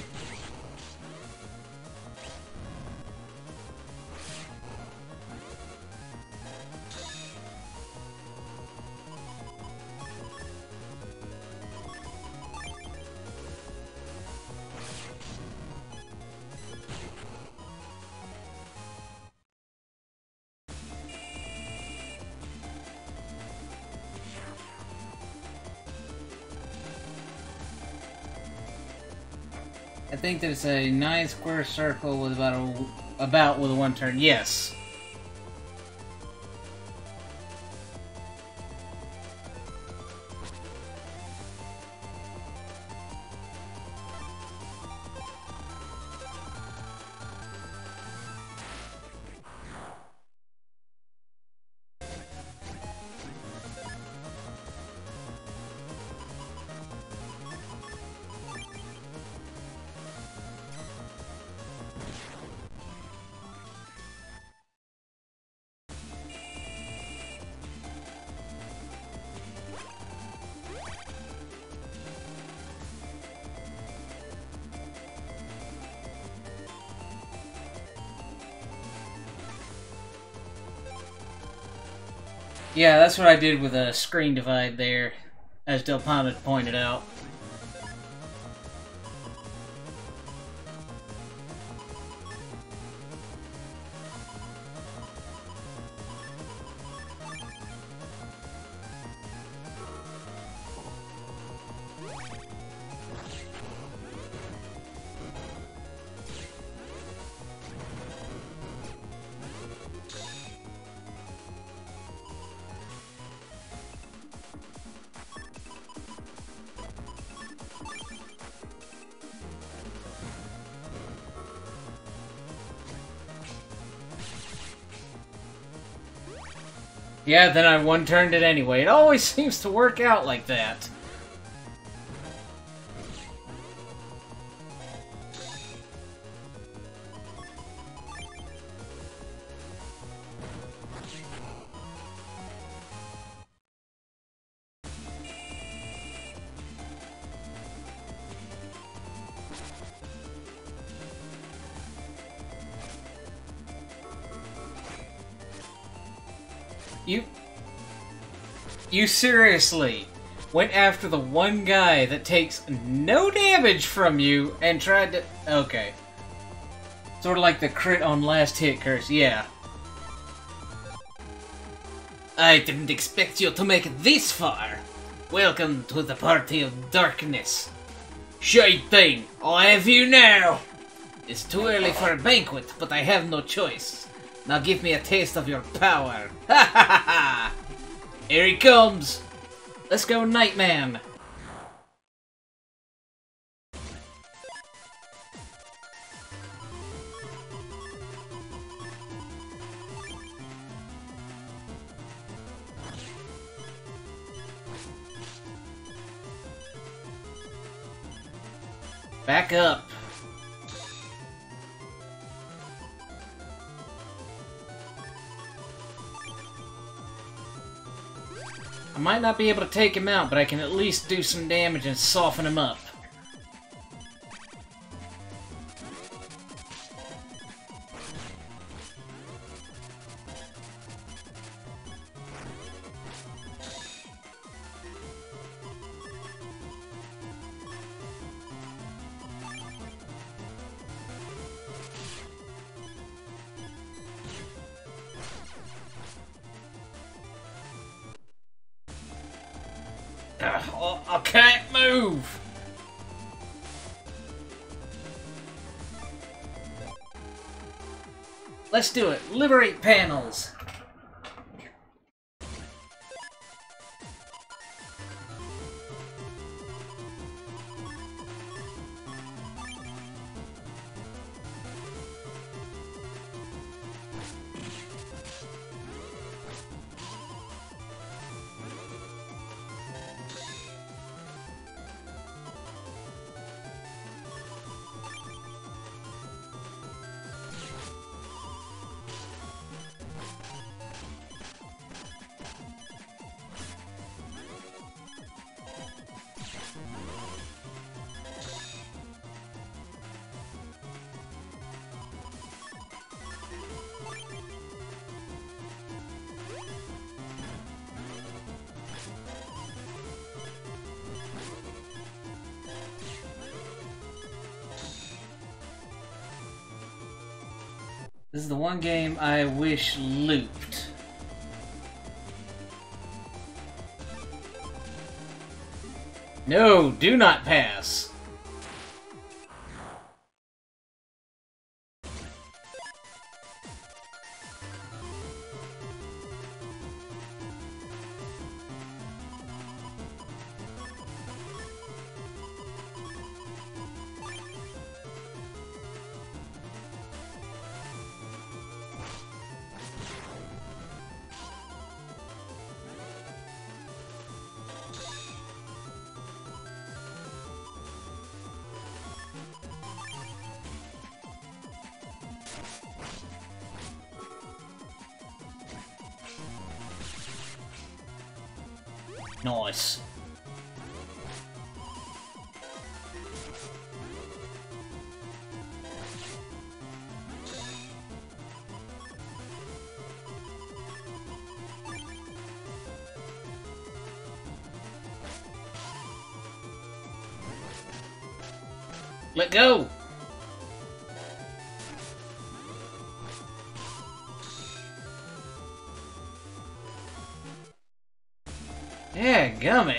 I think that it's a nine square circle with about a about with a one turn. Yes. Yeah, that's what I did with a screen divide there, as Delpon had pointed out. Yeah, then I one-turned it anyway. It always seems to work out like that. You... You seriously went after the one guy that takes no damage from you and tried to... Okay. Sort of like the crit on last hit curse, yeah. I didn't expect you to make it this far. Welcome to the party of darkness. Shade thing, I have you now. It's too early for a banquet, but I have no choice. Now give me a taste of your power. Ha ha ha! Here he comes! Let's go, Nightman! Back up! I might not be able to take him out, but I can at least do some damage and soften him up. Uh, I can't move! Let's do it. Liberate panels. This is the one game I wish looped. No, do not pass. Nice. Let go! Yeah, gummit.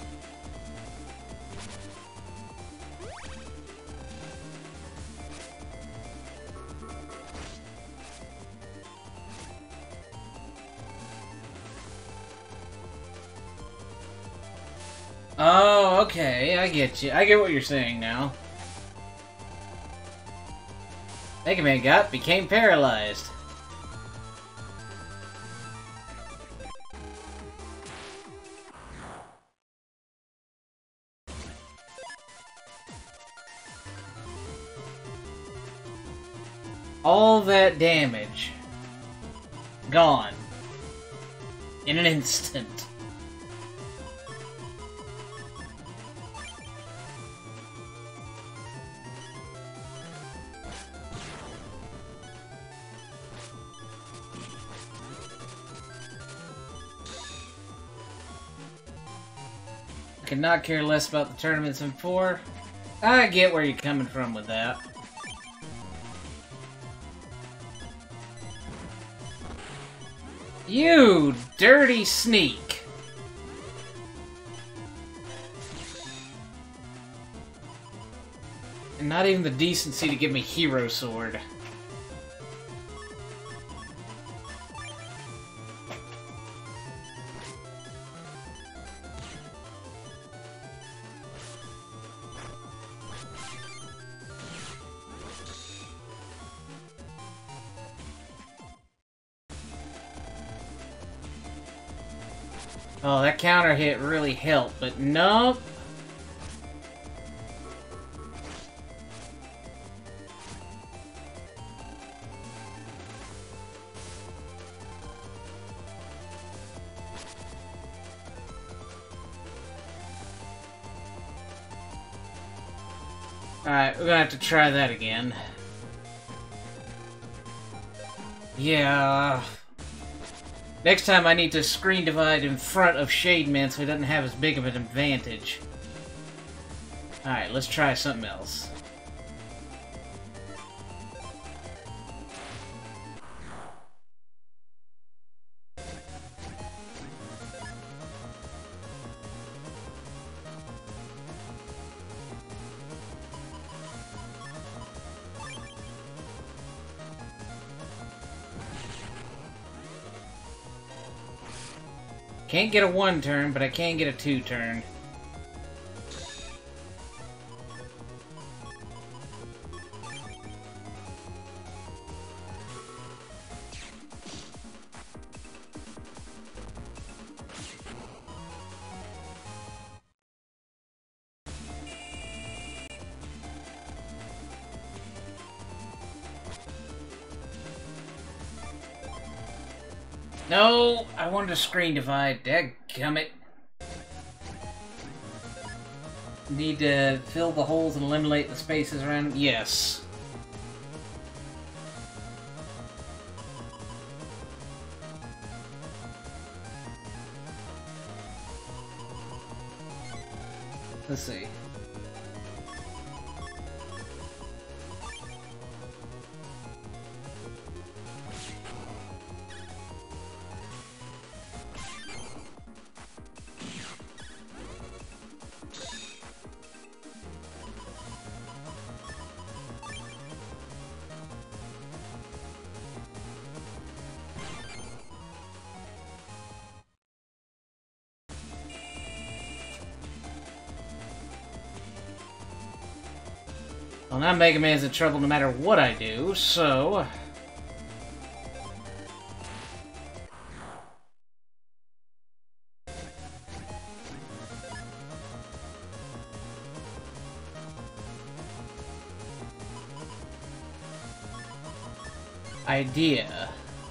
Oh, okay, I get you. I get what you're saying now. Mega Man got became paralyzed. All that damage gone in an instant. I could not care less about the tournaments in four. I get where you're coming from with that. You dirty sneak! And not even the decency to give me Hero Sword. Oh, that counter hit really helped, but nope. Alright, we're gonna have to try that again. Yeah. Next time I need to screen divide in front of Shademan so he doesn't have as big of an advantage. Alright, let's try something else. Can't get a one turn, but I can get a two turn. No, I wanted to screen divide. Dadgummit. Need to fill the holes and eliminate the spaces around them? Yes. Let's see. Well, now Mega Man's in trouble no matter what I do, so... Idea.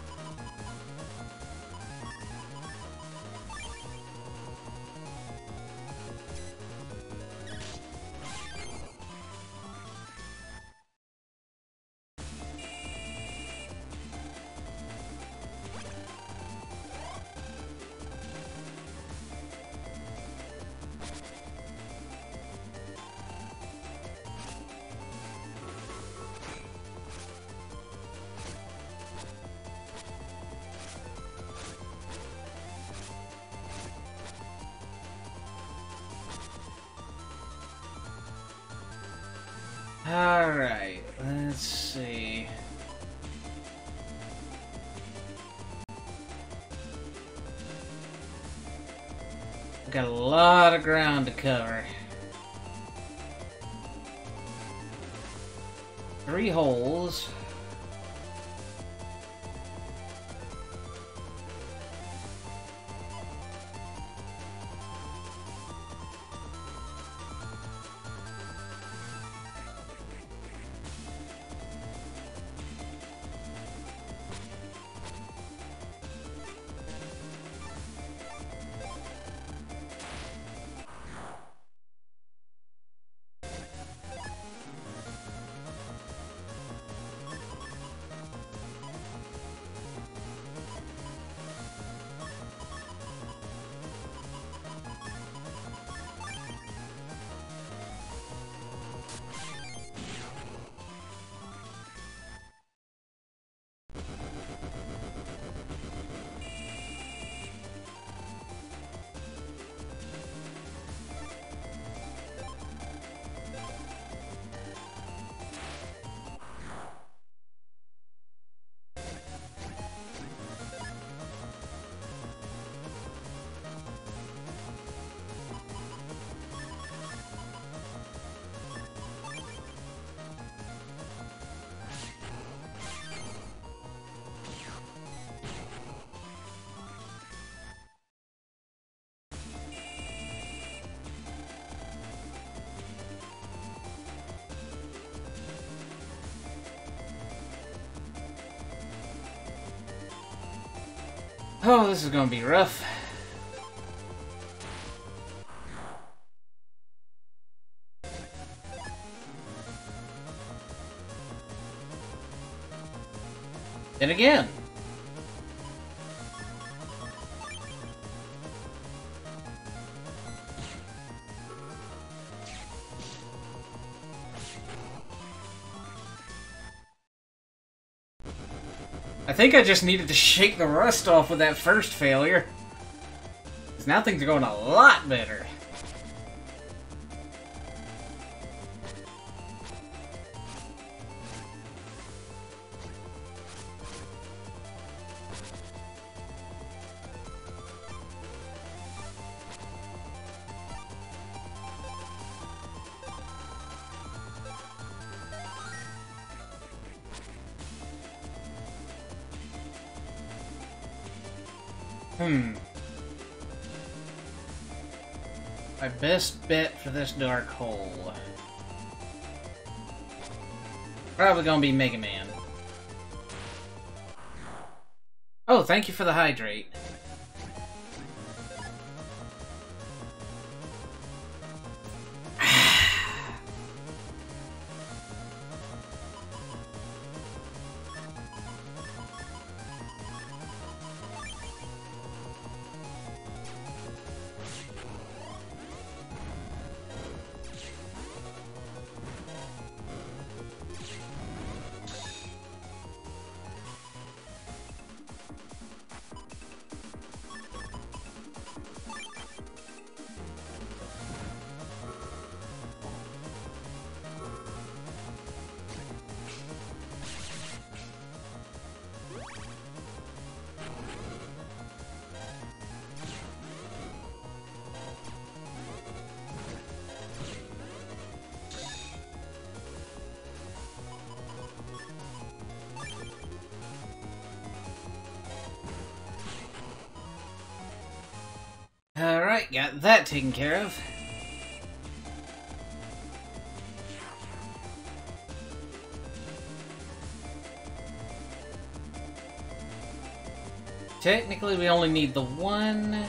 Alright, let's see. We've got a lot of ground to cover. Three holes. Oh, this is gonna be rough. Then again. I think I just needed to shake the rust off with that first failure. Because now things are going a lot better. Hmm. My best bet for this dark hole. Probably gonna be Mega Man. Oh, thank you for the hydrate. Alright, got that taken care of. Technically, we only need the one.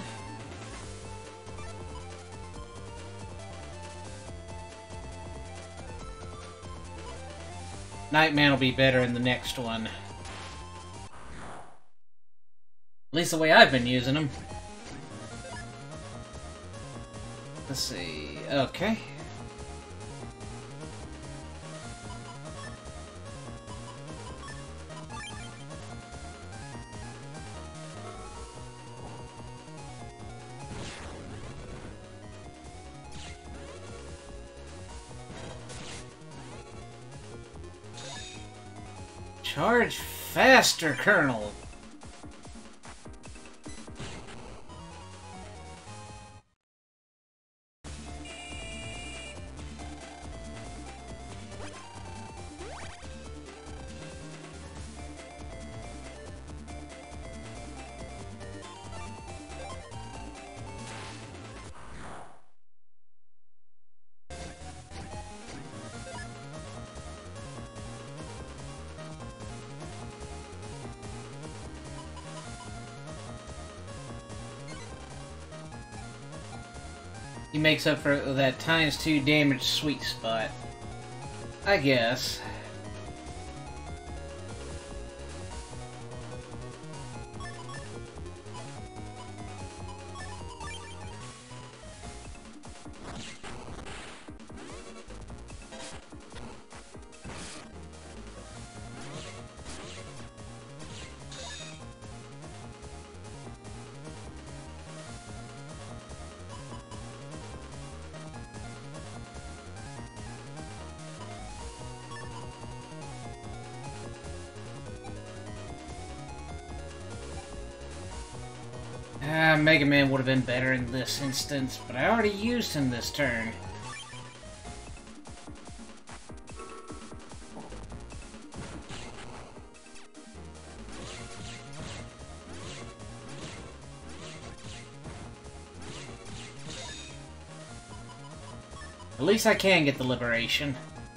Nightman will be better in the next one. At least the way I've been using them. Let's see. Okay. Charge faster, Colonel! He makes up for that times two damage sweet spot. I guess. Ah, Mega Man would have been better in this instance, but I already used him this turn. At least I can get the liberation.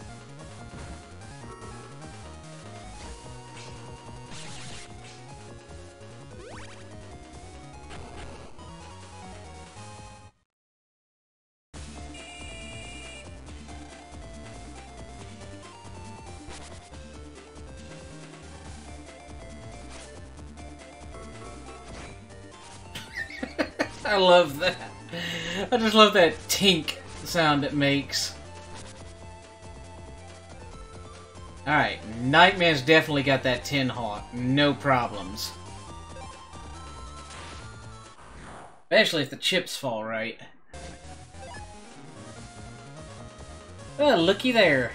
I love that. I just love that tink sound it makes. Alright, Nightman's definitely got that Tin Hawk. No problems. Especially if the chips fall right. Oh, looky there.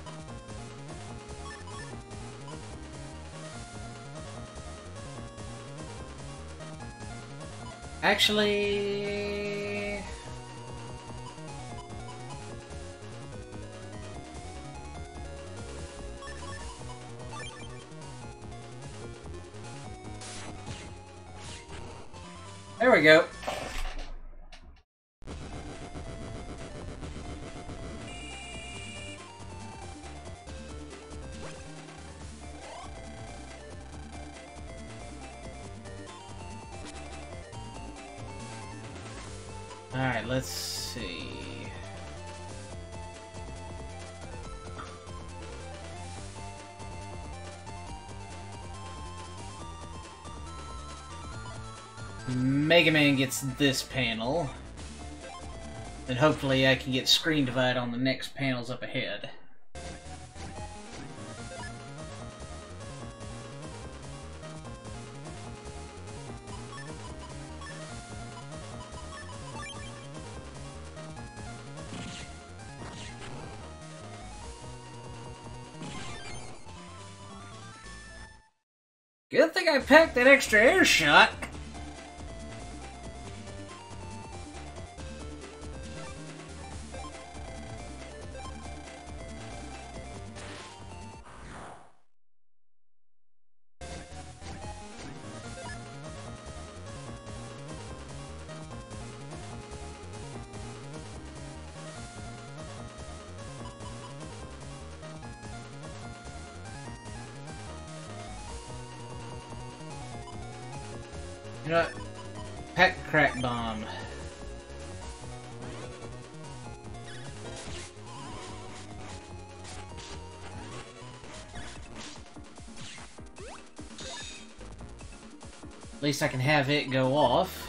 Actually... There we go. Alright, let's see. Mega Man gets this panel. Then hopefully I can get Screen Divide on the next panels up ahead. Good thing I packed that extra air shot. You know what? Pack crack bomb. At least I can have it go off.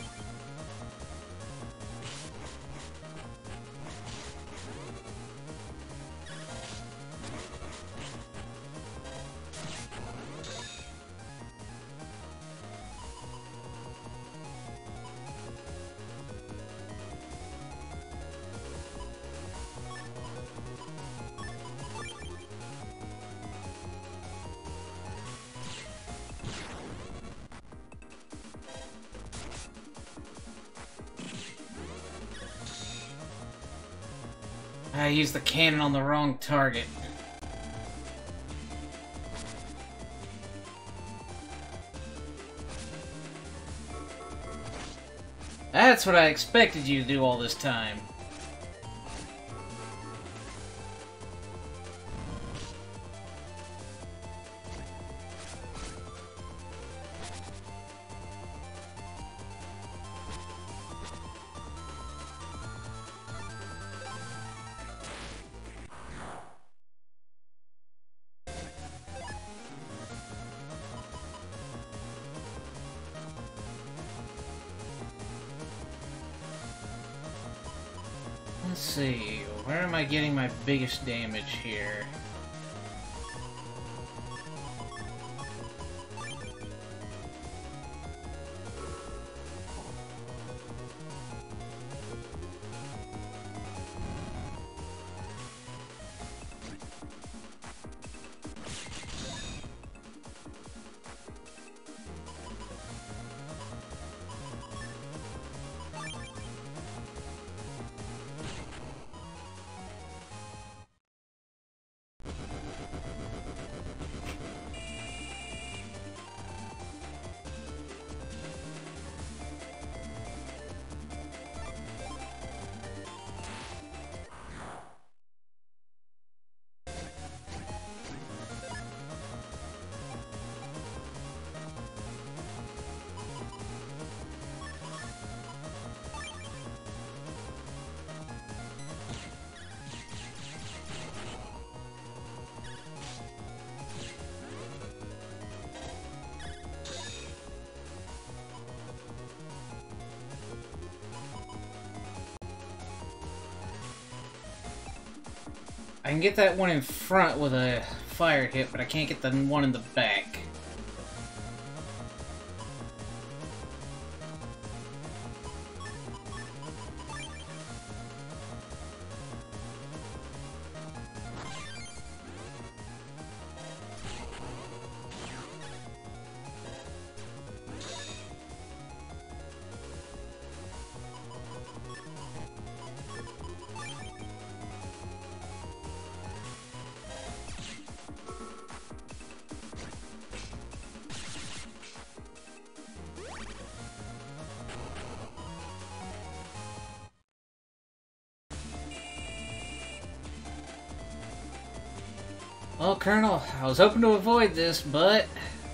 I used the cannon on the wrong target. That's what I expected you to do all this time. Let's see, where am I getting my biggest damage here? I can get that one in front with a fire hit, but I can't get the one in the back. Well, Colonel, I was hoping to avoid this, but...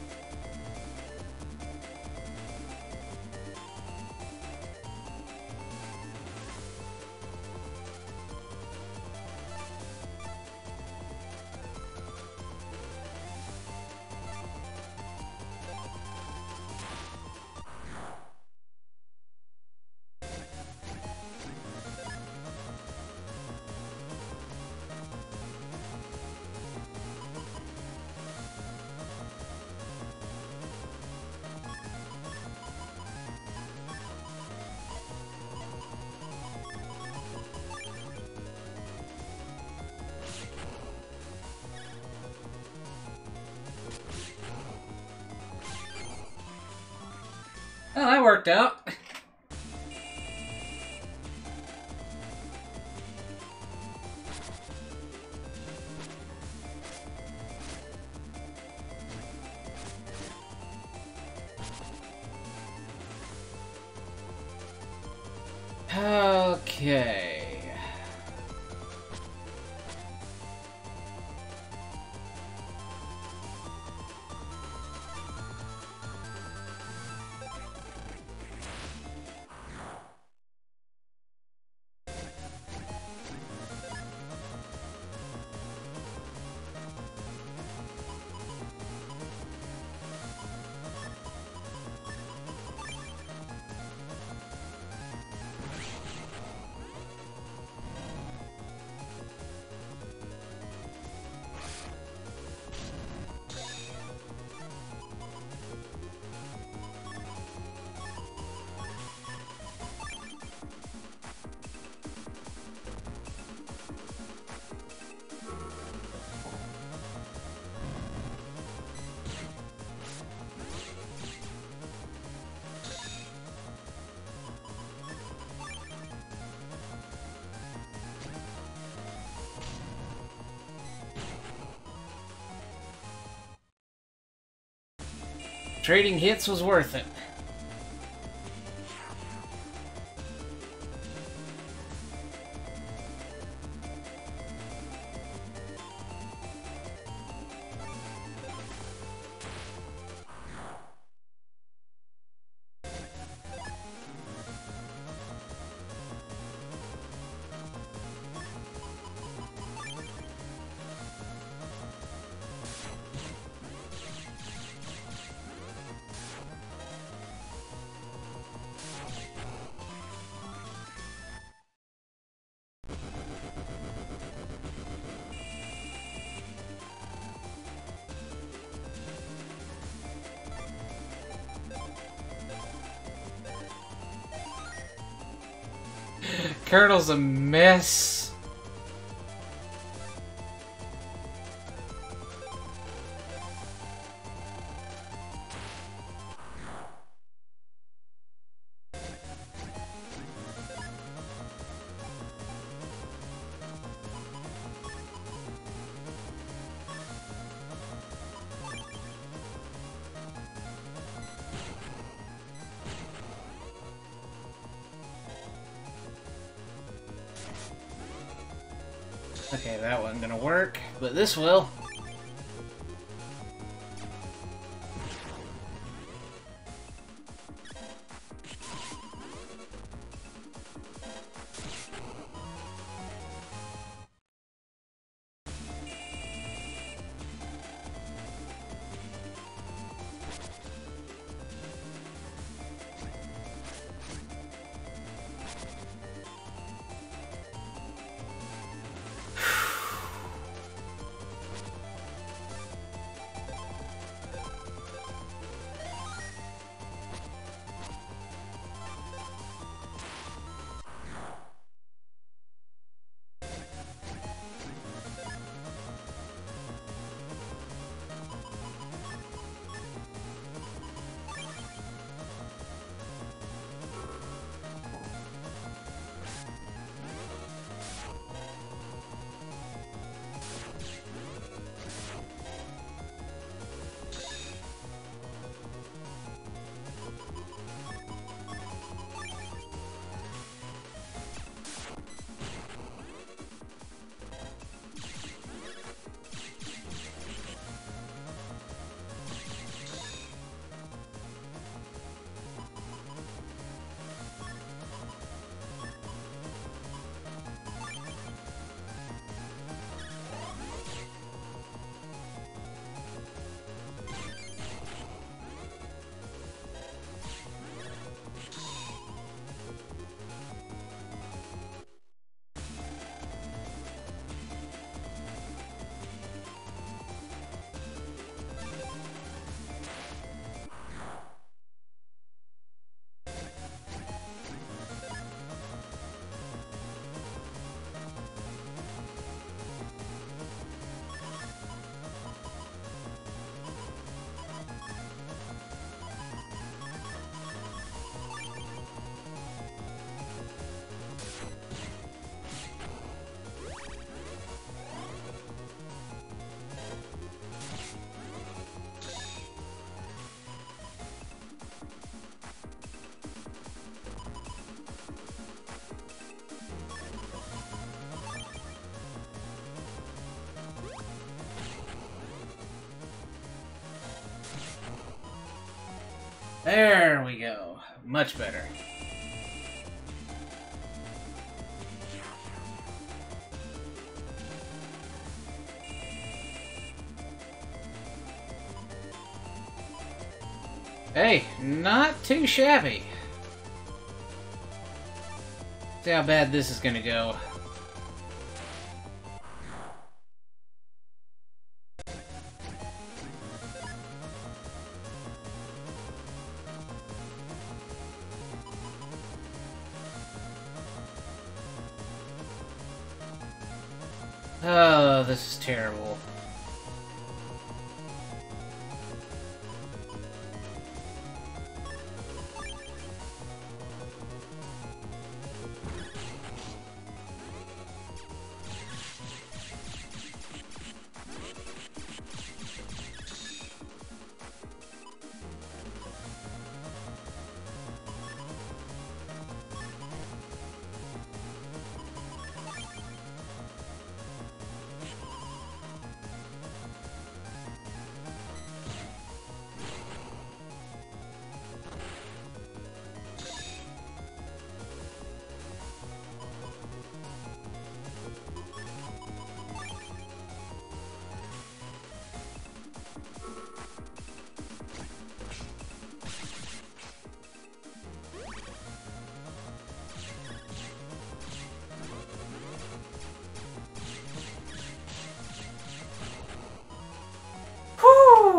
Well, that worked out. Okay. Trading hits was worth it. Colonel's a mess. Okay, that wasn't gonna work, but this will. There we go. Much better. Hey, not too shabby. See how bad this is gonna go. Oh, this is terrible.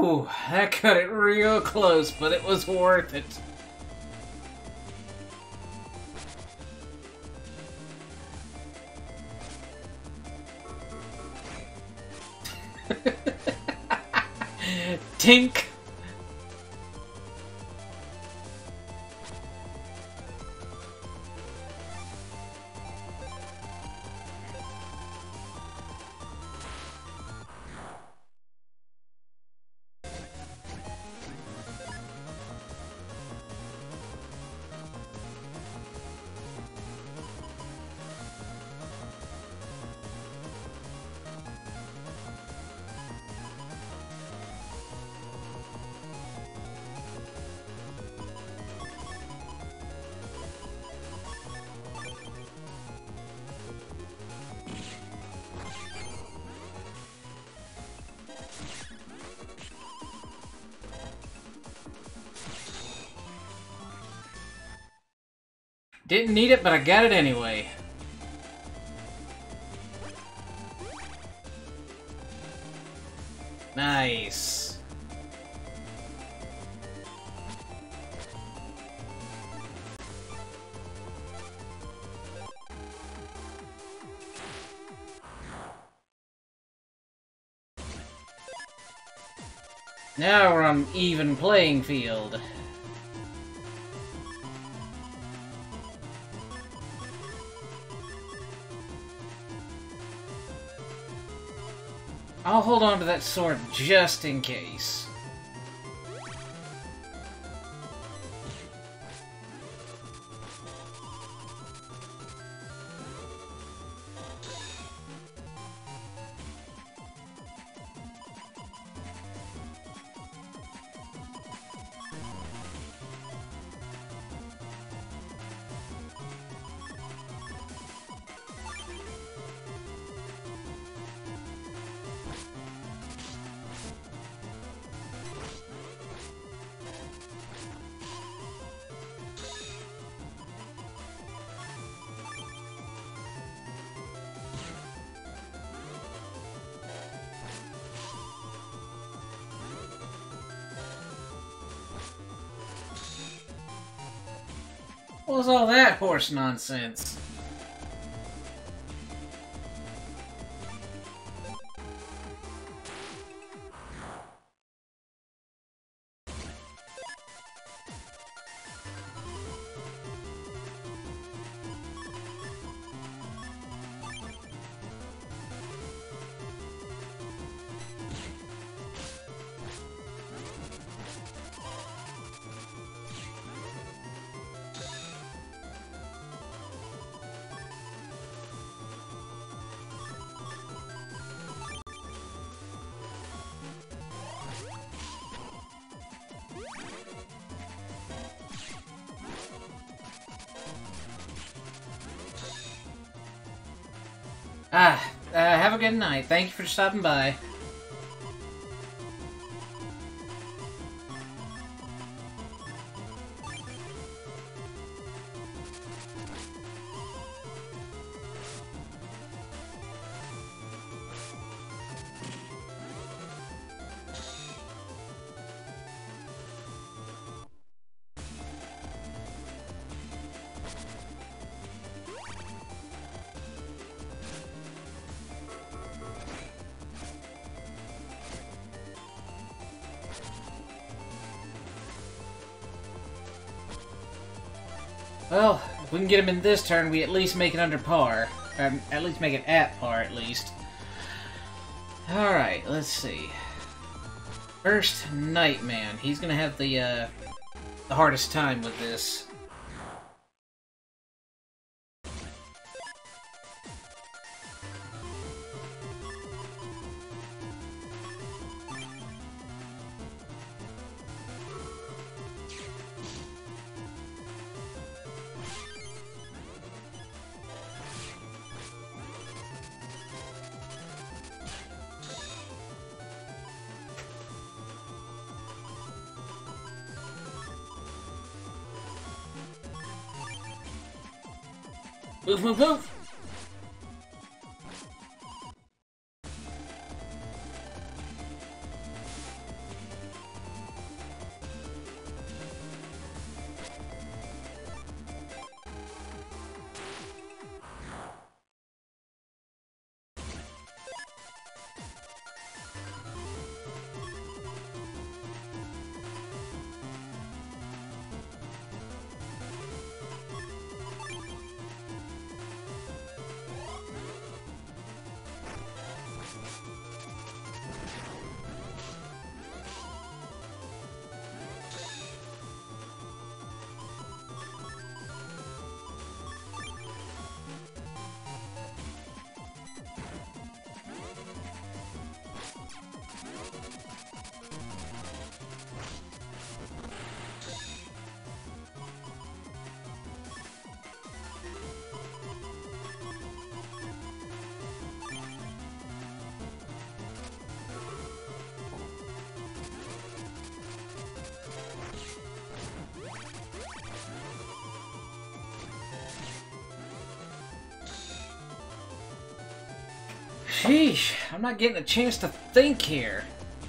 Whew, that cut it real close, but it was worth it. Tink! Didn't need it, but I got it anyway. Nice. Now we're on even playing field. I'll hold on to that sword just in case. What was all that horse nonsense? Ah, uh, have a good night. Thank you for stopping by. Well, if we can get him in this turn, we at least make it under par. Or at least make it at par, at least. Alright, let's see. First, Nightman. He's gonna have the, uh, the hardest time with this. Move, move, move! Sheesh, I'm not getting a chance to think here.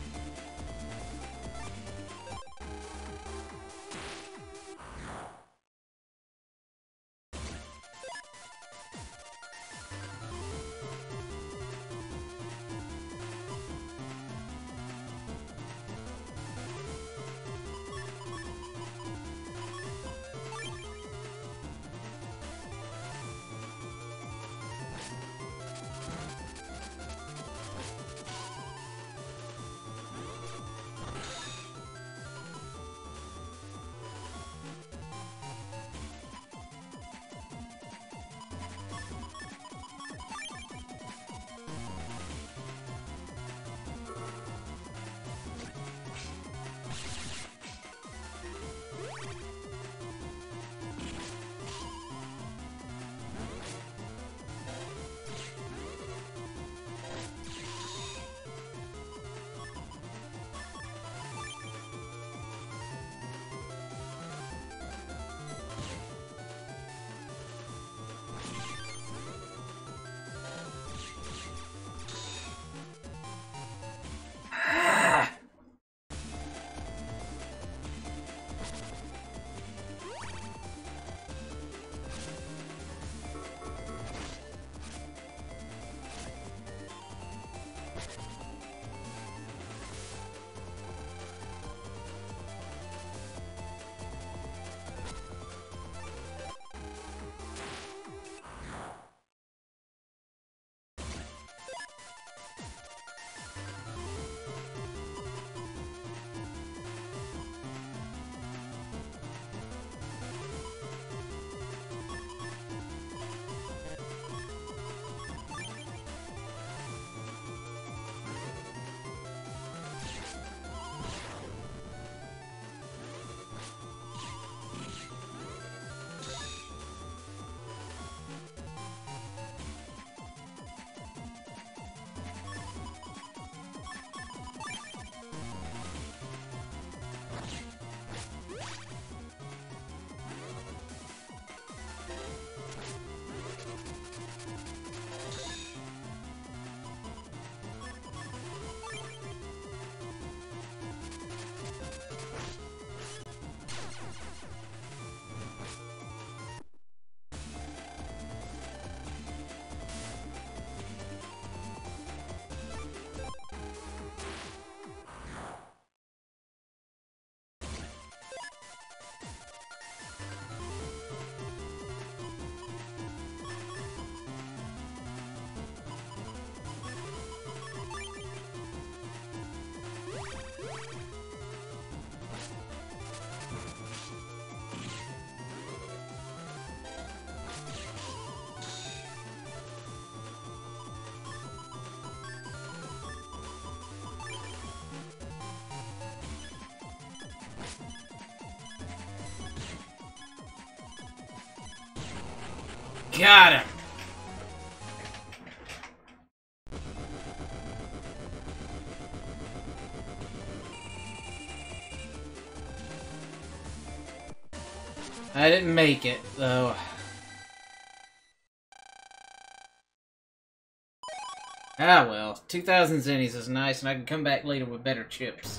Got him! I didn't make it, though. Ah well, two thousand zennies is nice, and I can come back later with better chips.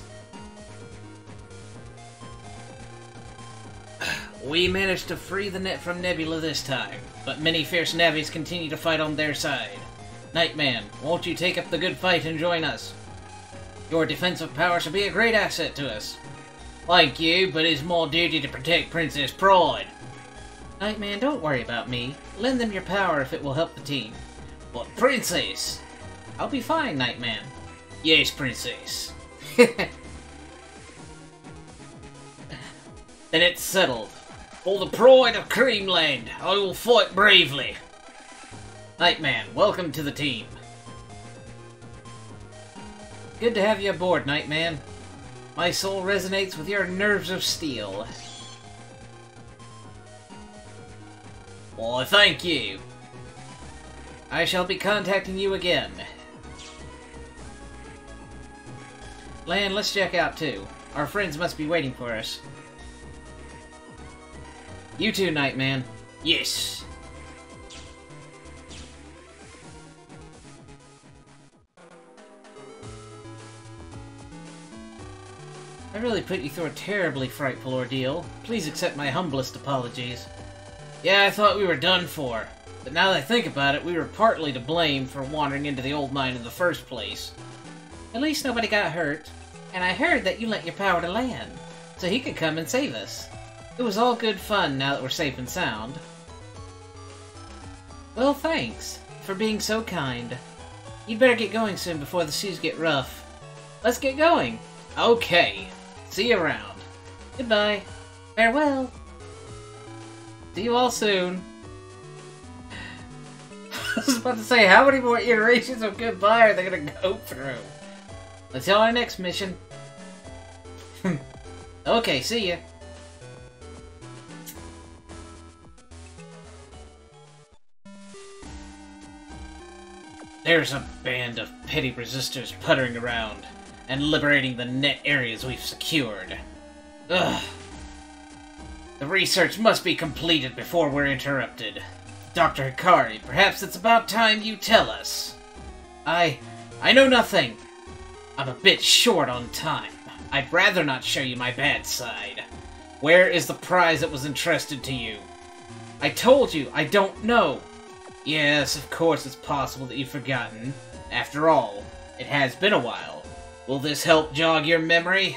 We managed to free the net from Nebula this time, but many fierce Navis continue to fight on their side. Nightman, won't you take up the good fight and join us? Your defensive power should be a great asset to us. Thank you, but it's more duty to protect Princess Pride. Nightman, don't worry about me. Lend them your power if it will help the team. But Princess! I'll be fine, Nightman. Yes, Princess. Then it's settled. For the pride of Creamland, I will fight bravely. Nightman, welcome to the team. Good to have you aboard, Nightman. My soul resonates with your nerves of steel. Why, thank you. I shall be contacting you again. Lan, let's check out too. Our friends must be waiting for us. You too, Nightman. Yes. really put you through a terribly frightful ordeal. Please accept my humblest apologies. Yeah, I thought we were done for. But now that I think about it, we were partly to blame for wandering into the old mine in the first place. At least nobody got hurt. And I heard that you lent your power to Lan, so he could come and save us. It was all good fun now that we're safe and sound. Well, thanks for being so kind. You'd better get going soon before the seas get rough. Let's get going. Okay. See you around. Goodbye. Farewell. See you all soon. I was about to say, how many more iterations of goodbye are they gonna go through? Until our next mission. Okay, see ya. There's a band of petty resistors puttering around and liberating the net areas we've secured. Ugh. The research must be completed before we're interrupted. Doctor Hikari, perhaps it's about time you tell us. I... I know nothing. I'm a bit short on time. I'd rather not show you my bad side. Where is the prize that was entrusted to you? I told you, I don't know. Yes, of course it's possible that you've forgotten. After all, it has been a while. Will this help jog your memory?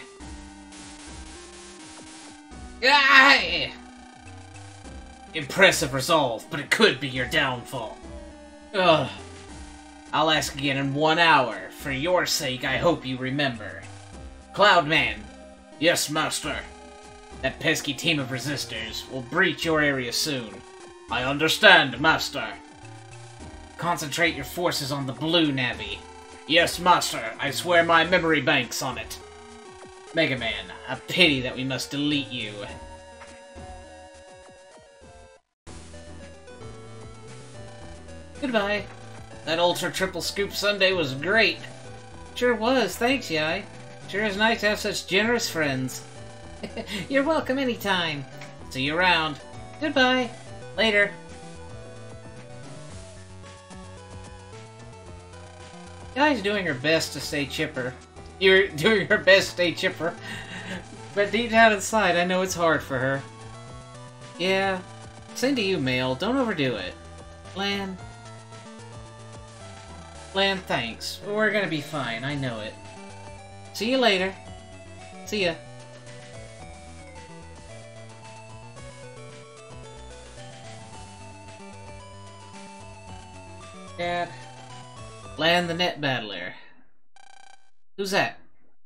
Aye! Impressive resolve, but it could be your downfall. Ugh. I'll ask again in one hour. For your sake, I hope you remember. Cloudman. Yes, Master. That pesky team of resistors will breach your area soon. I understand, Master. Concentrate your forces on the blue Navi. Yes, Master. I swear my memory banks on it. Mega Man, a pity that we must delete you. Goodbye. That Ultra Triple Scoop Sundae was great. Sure was, thanks, Yai. Sure is nice to have such generous friends. You're welcome anytime. See you around. Goodbye. Later. Yai's doing her best to stay chipper. You're doing her best to stay chipper. But deep down inside, I know it's hard for her. Yeah. Same to you, Mail. Don't overdo it. Lan. Lan, thanks. We're gonna be fine. I know it. See you later. See ya. Dad. Lan the Net Battler. Who's that?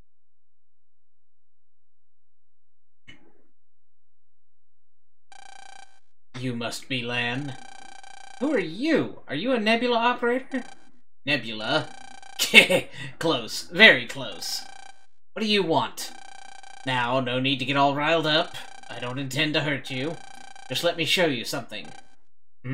You must be Lan. Who are you? Are you a Nebula operator? Nebula? Close. Very close. What do you want? Now, no need to get all riled up. I don't intend to hurt you. Just let me show you something. Hmm?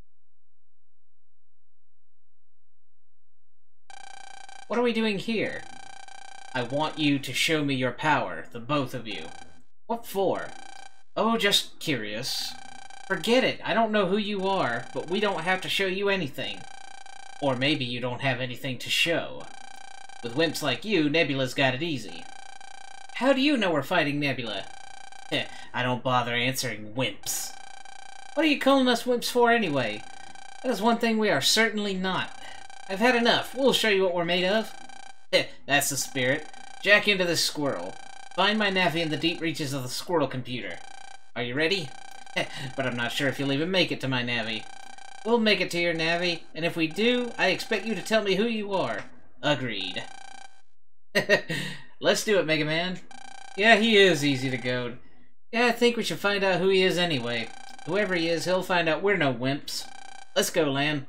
What are we doing here? I want you to show me your power, the both of you. What for? Oh, just curious. Forget it. I don't know who you are, but we don't have to show you anything. Or maybe you don't have anything to show. With wimps like you, Nebula's got it easy. How do you know we're fighting Nebula? Heh, I don't bother answering wimps. What are you calling us wimps for anyway? That is one thing we are certainly not. I've had enough. We'll show you what we're made of. Heh, that's the spirit. Jack into this squirrel. Find my Navi in the deep reaches of the squirrel computer. Are you ready? Heh, but I'm not sure if you'll even make it to my Navi. We'll make it to your Navi, and if we do, I expect you to tell me who you are. Agreed. Let's do it, Mega Man. Yeah, he is easy to goad. Yeah, I think we should find out who he is anyway. Whoever he is, he'll find out we're no wimps. Let's go, Lan.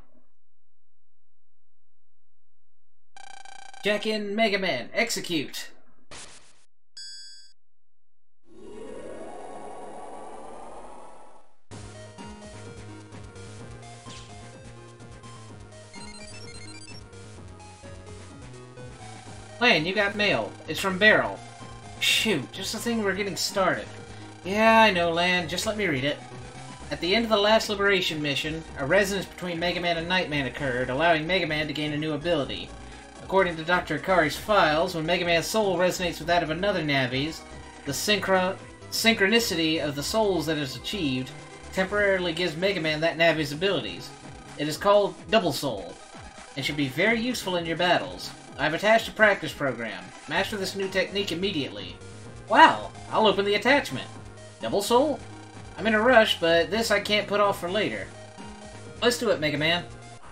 Jack in, Mega Man. Execute. Lan, you got mail. It's from Beryl. Shoot, just the thing we're getting started. Yeah, I know, Lan. Just let me read it. At the end of the last Liberation mission, a resonance between Mega Man and Nightman occurred, allowing Mega Man to gain a new ability. According to Doctor Akari's files, when Mega Man's soul resonates with that of another Navi's, the synchro synchronicity of the souls that is achieved temporarily gives Mega Man that Navi's abilities. It is called Double Soul, and should be very useful in your battles. I've attached a practice program. Master this new technique immediately. Wow, I'll open the attachment. Double Soul? I'm in a rush, but this I can't put off for later. Let's do it, Mega Man.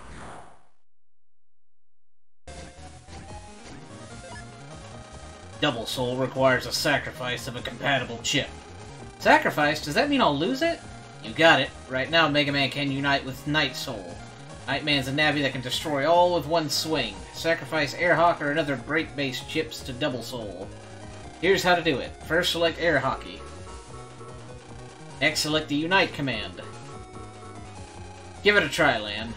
Double Soul requires a sacrifice of a compatible chip. Sacrifice? Does that mean I'll lose it? You got it. Right now, Mega Man can unite with Night Soul. Night Man's a Navi that can destroy all with one swing. Sacrifice Air-Hawk or another break-based chips to Double Soul. Here's how to do it. First, select Air Hockey. Next, select the Unite command. Give it a try, Lan.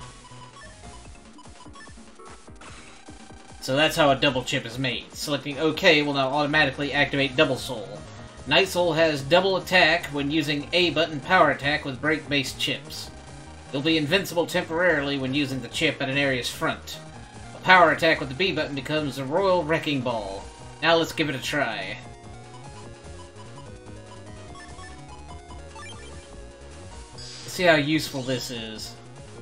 So that's how a double chip is made. Selecting OK will now automatically activate Double Soul. Night Soul has double attack when using A button power attack with break-based chips. You'll be invincible temporarily when using the chip at an area's front. A power attack with the B button becomes a Royal Wrecking Ball. Now let's give it a try. Let's see how useful this is.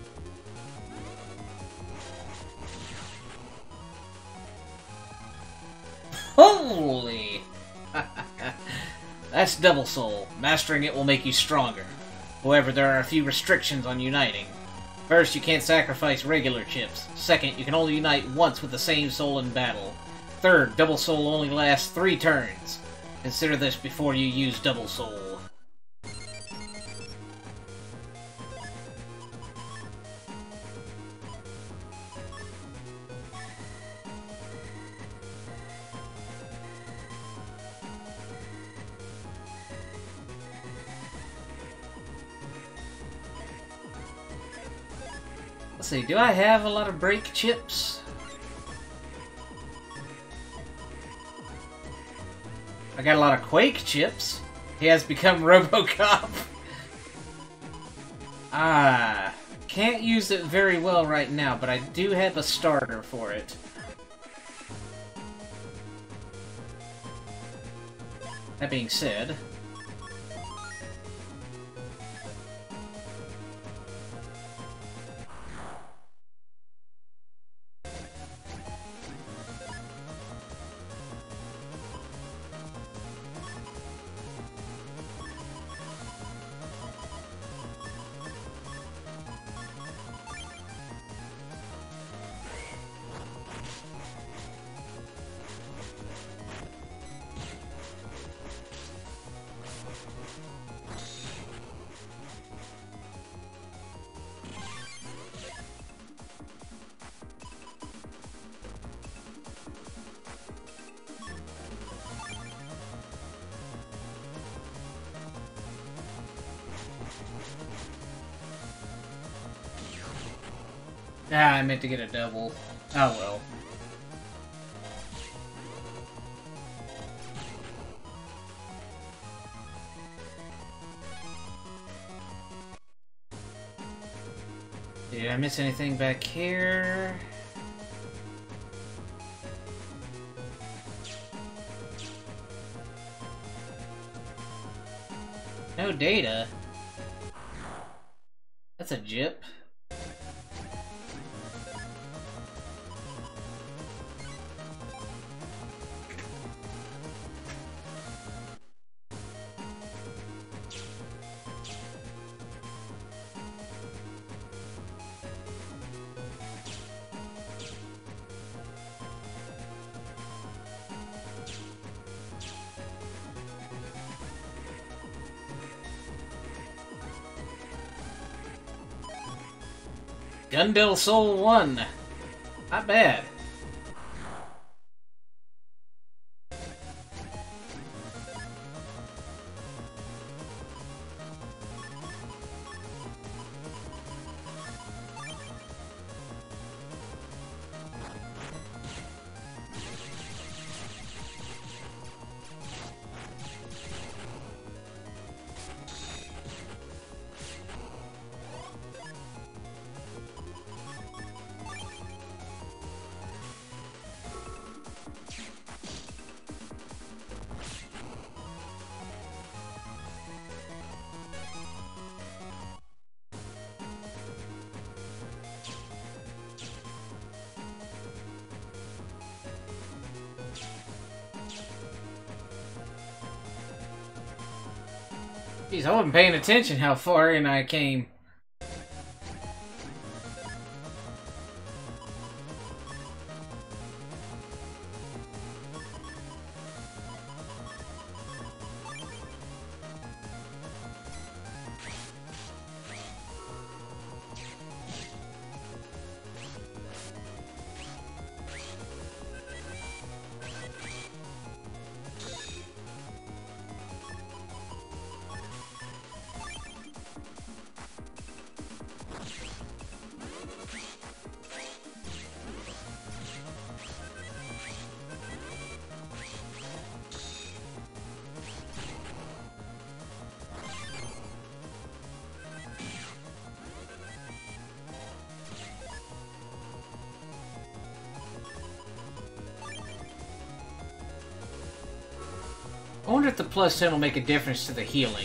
Holy! That's Double Soul. Mastering it will make you stronger. However, there are a few restrictions on uniting. First, you can't sacrifice regular chips. Second, you can only unite once with the same soul in battle. Third, Double Soul only lasts three turns. Consider this before you use Double Soul. Let's see, do I have a lot of break chips? I got a lot of Quake chips. He has become RoboCop. Ah, can't use it very well right now, but I do have a starter for it. That being said... Ah, I meant to get a double. Oh well. Did I miss anything back here? No data? That's a jip. Gundel Soul one. Not bad. Jeez, I wasn't paying attention how far in I came. I wonder if the plus ten will make a difference to the healing.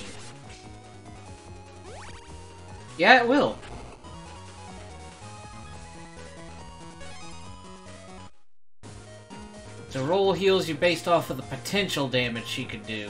Yeah, it will. So roll heals you based off of the potential damage she could do.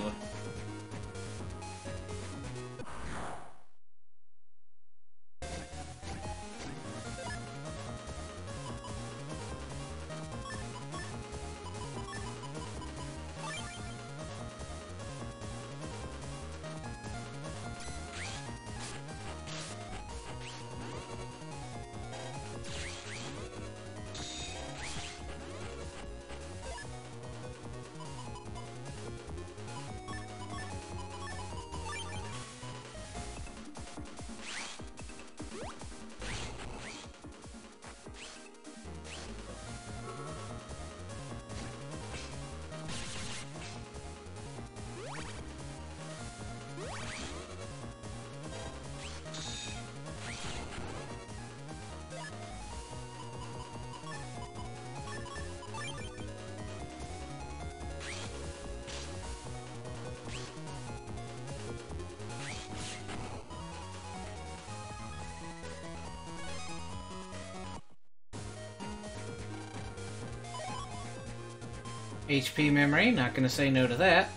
H P memory, not gonna say no to that.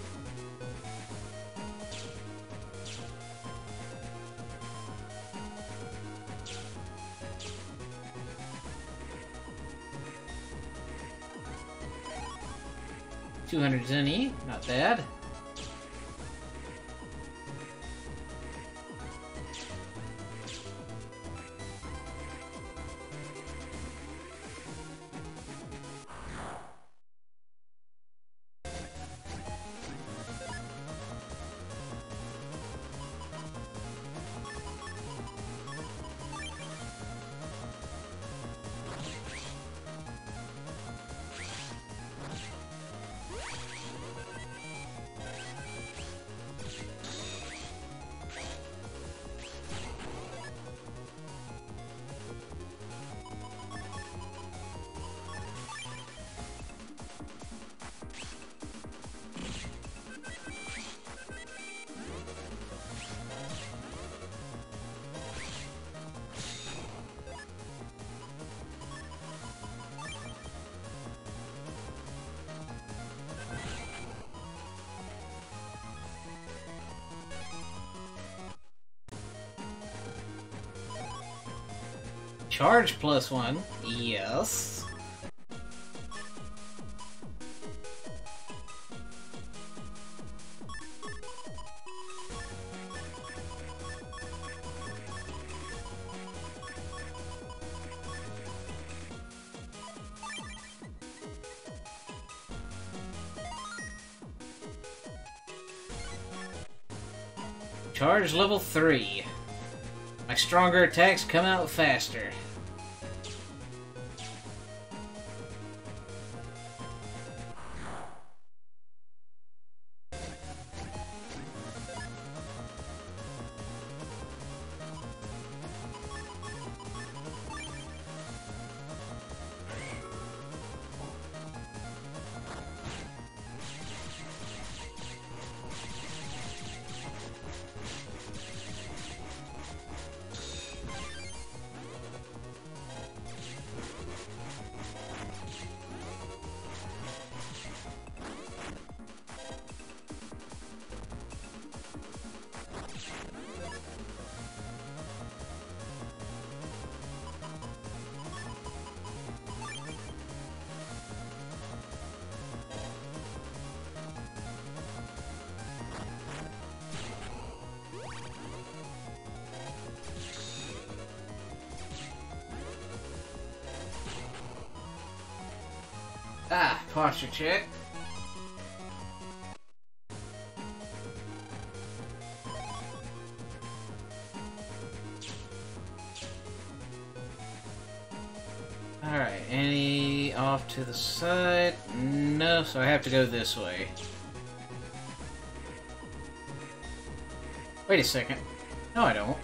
two hundred Zenny, not bad. Charge plus one, yes. Charge level three. My stronger attacks come out faster. posture check. Alright, any off to the side? No, so I have to go this way. Wait a second. No, I don't.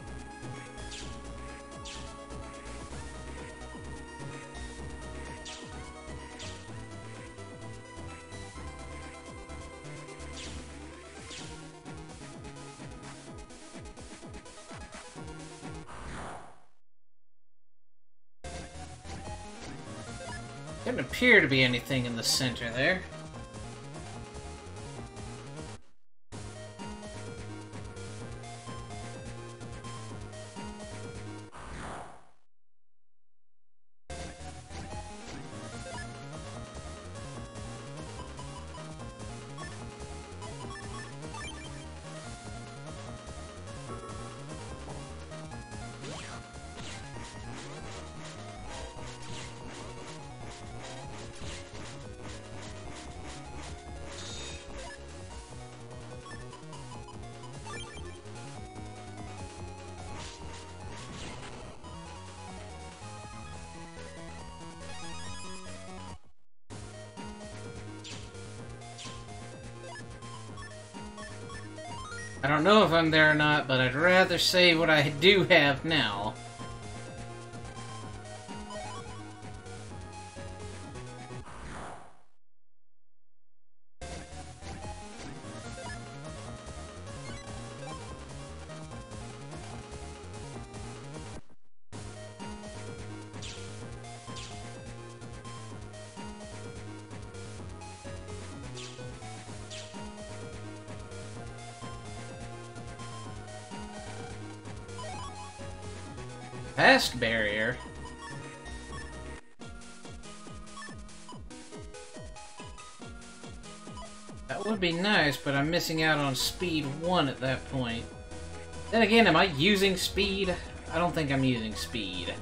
Doesn't appear to be anything in the center there. I don't know if I'm there or not, but I'd rather say what I do have now. Past barrier? That would be nice, but I'm missing out on speed one at that point. Then again, am I using speed? I don't think I'm using speed.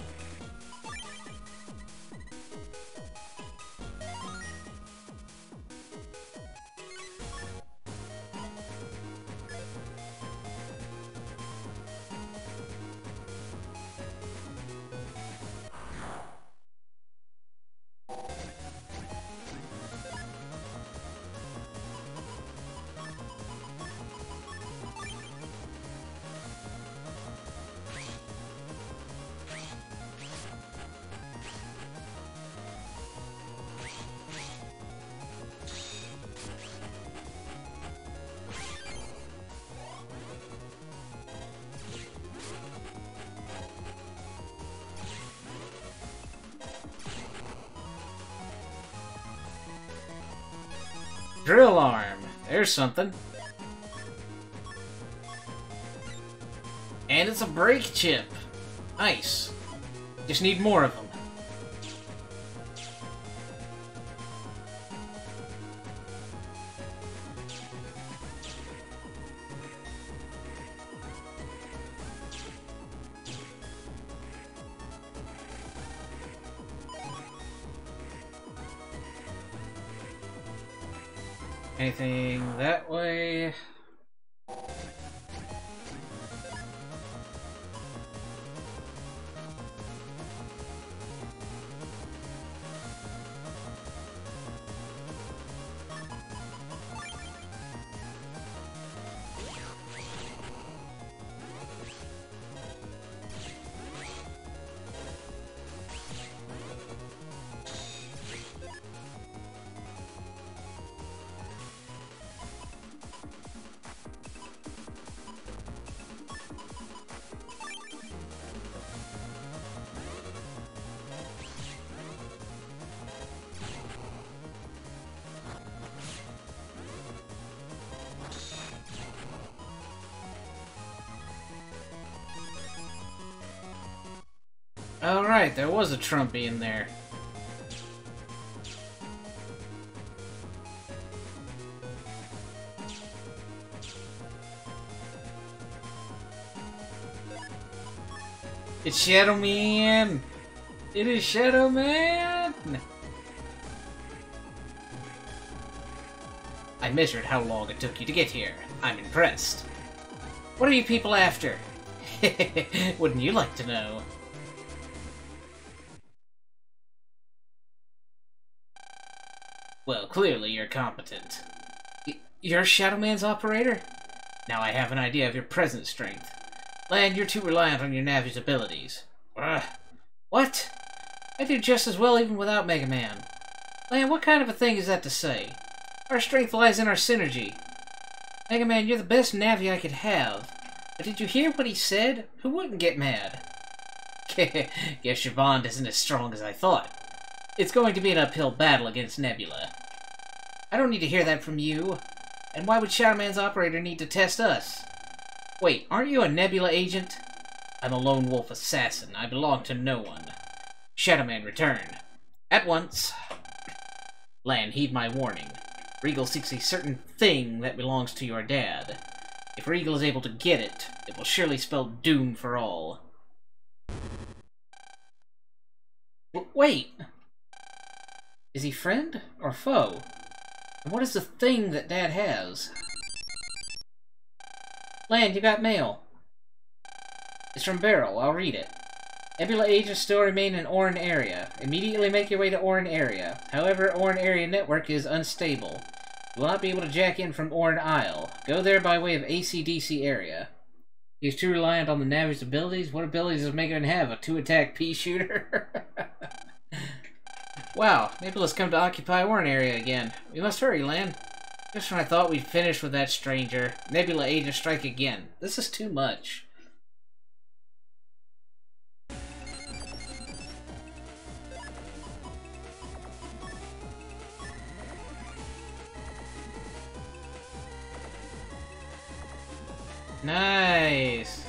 Drill arm. There's something. And it's a brake chip. Nice. Just need more of them. Anything that way? Alright, there was a Trumpy in there. It's Shadow Man! It is Shadow Man! I measured how long it took you to get here. I'm impressed. What are you people after? Wouldn't you like to know? Well, clearly you're competent. Y you're Shadow Man's operator? Now I have an idea of your present strength. Lan, you're too reliant on your Navi's abilities. Ugh. What? I do just as well even without Mega Man. Lan, what kind of a thing is that to say? Our strength lies in our synergy. Mega Man, you're the best Navi I could have. But did you hear what he said? Who wouldn't get mad? Guess your bond isn't as strong as I thought. It's going to be an uphill battle against Nebula. I don't need to hear that from you. And why would Shadow Man's operator need to test us? Wait, aren't you a Nebula agent? I'm a lone wolf assassin. I belong to no one. Shadow Man, return. At once. Lan, heed my warning. Regal seeks a certain thing that belongs to your dad. If Regal is able to get it, it will surely spell doom for all. W wait! Is he friend or foe? And what is the thing that Dad has? Lan, you got mail. It's from Beryl. I'll read it. Nebula agents still remain in Oran area. Immediately make your way to Oran area. However, Oran area network is unstable. You will not be able to jack in from Oran Isle. Go there by way of A C D C area. He's too reliant on the Navi's abilities. What abilities does Mega Man have? A two-attack pea shooter? Wow, Nebula's come to occupy Oran area again. We must hurry, Lan. Just when I thought we'd finished with that stranger, Nebula agents strike again. This is too much. Nice.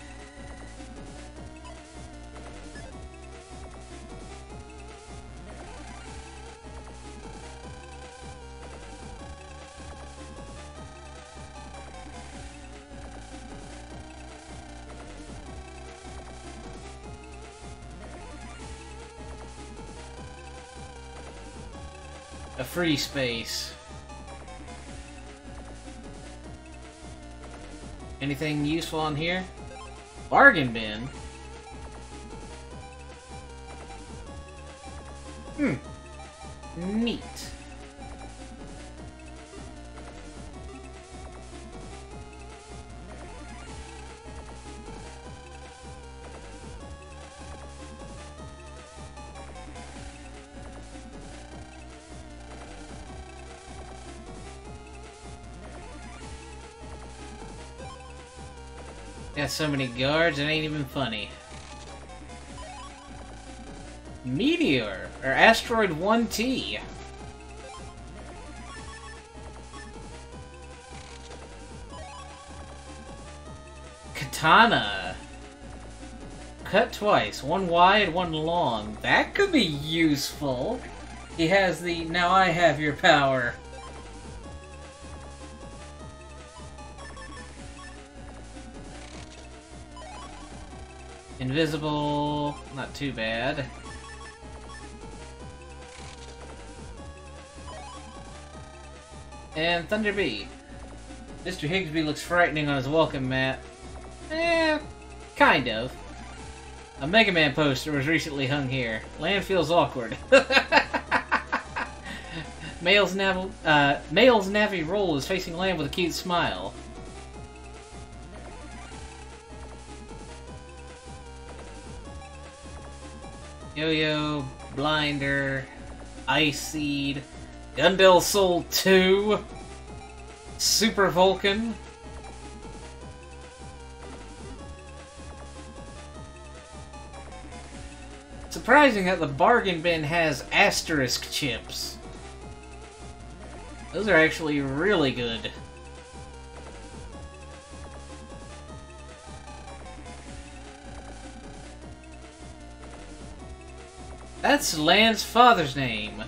A free space. Anything useful on here? Bargain bin? Hmm. Neat. Got so many guards, it ain't even funny. Meteor, or Asteroid one T. Katana. Cut twice, one wide, one long. That could be useful. He has the, now I have your power. Invisible, not too bad. And Thunder Bee. Mister Higsby looks frightening on his welcome mat. Eh, kind of. A Mega Man poster was recently hung here. Land feels awkward. Male's Navi, uh, Male's Navi Roll is facing Land with a cute smile. Yo-Yo, Blinder, Ice Seed, Gundel Soul two, Super Vulcan. Surprising that the bargain bin has asterisk chips. Those are actually really good. That's Lan's father's name.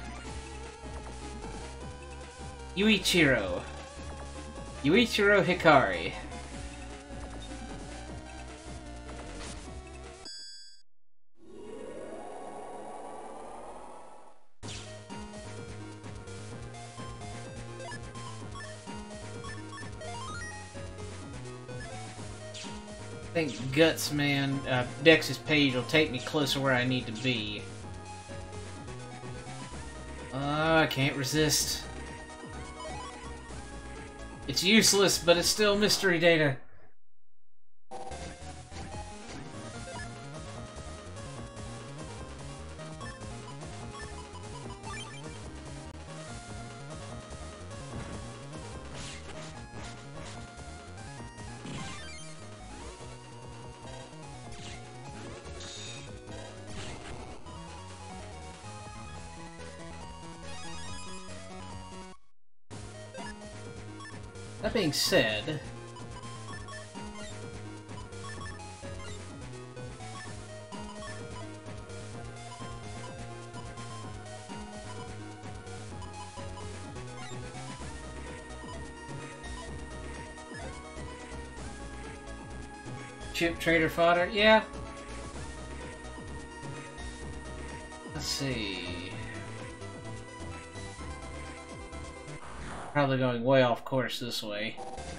Yuichiro. Yuichiro Hikari. think Guts, man, uh, Dex's page will take me closer where I need to be. Uh, I can't resist. It's useless, but it's still mystery data. That being said, chip trader fodder, yeah. Let's see. Probably going way off course this way.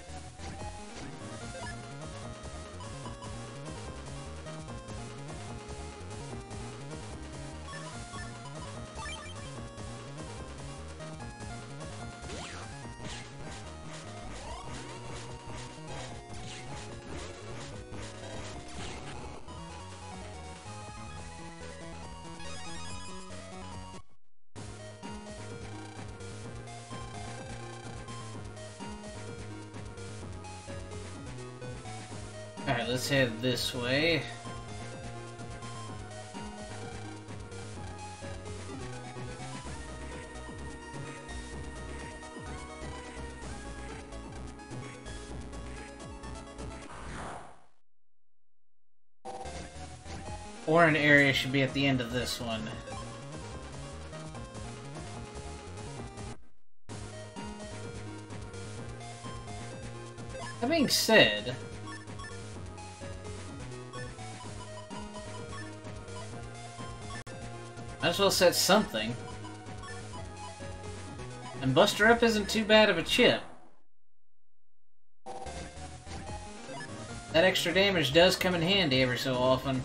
Alright, let's head this way. Orin area should be at the end of this one. That being said, might as well set something. And Buster Up isn't too bad of a chip. That extra damage does come in handy every so often.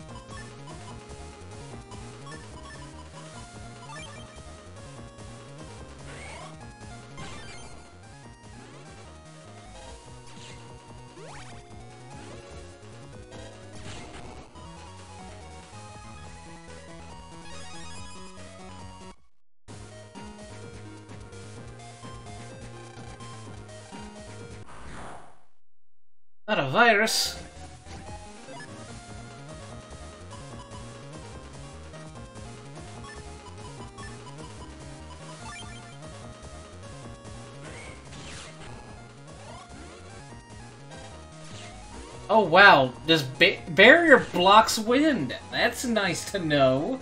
Not a virus. Oh wow, this ba barrier blocks wind. That's nice to know.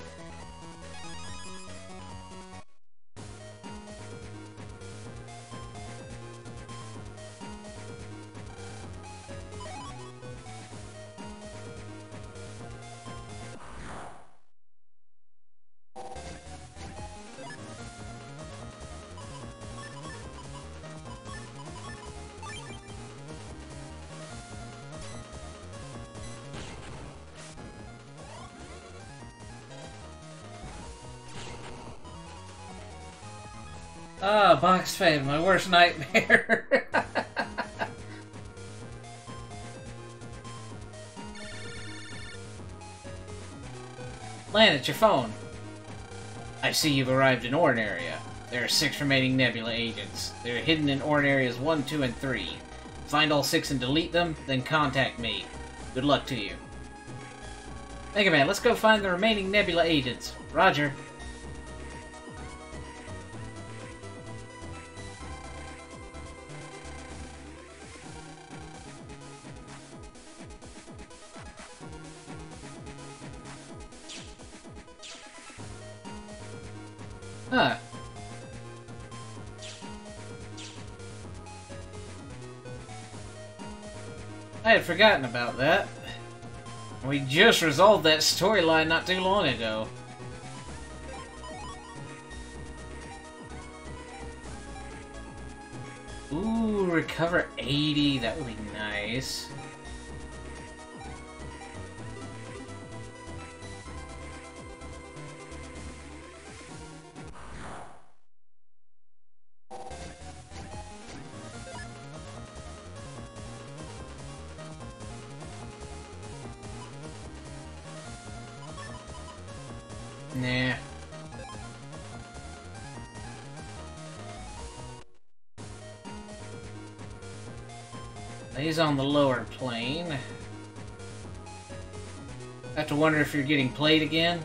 Ah, box fade, my worst nightmare. Lan, it's your phone. I see you've arrived in Orin area. There are six remaining Nebula agents. They are hidden in Orin areas one, two, and three. Find all six and delete them, then contact me. Good luck to you. Mega Man, let's go find the remaining Nebula agents. Roger. Huh. I had forgotten about that. We just resolved that storyline not too long ago. Ooh, recover eighty. That would be nice. Nah. He's on the lower plane. I have to wonder if you're getting played again.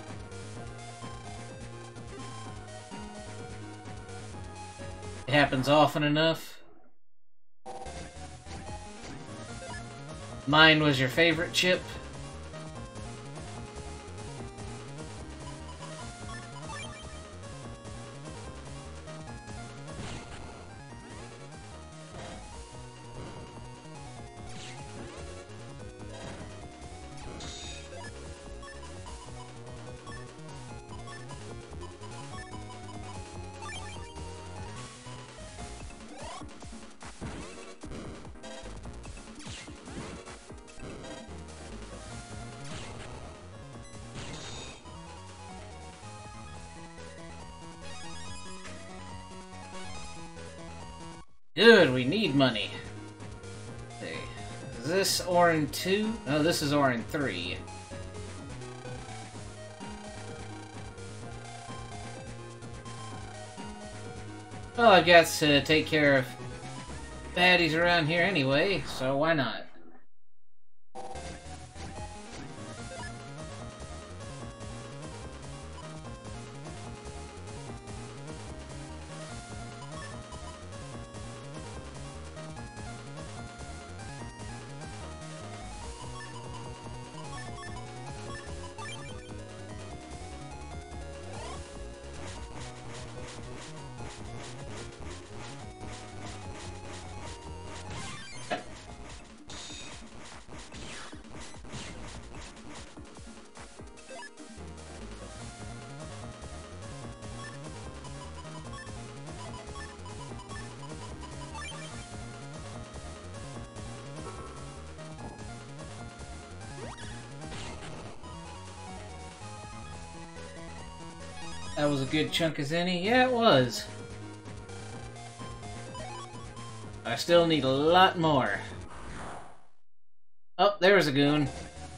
It happens often enough. Mine was your favorite chip. Good, we need money. Let's see. Is this Orin two? No, this is Orin three. Well, I've got to take care of baddies around here anyway, so why not? That was a good chunk as any. Yeah, it was. I still need a lot more. Oh, there's a goon.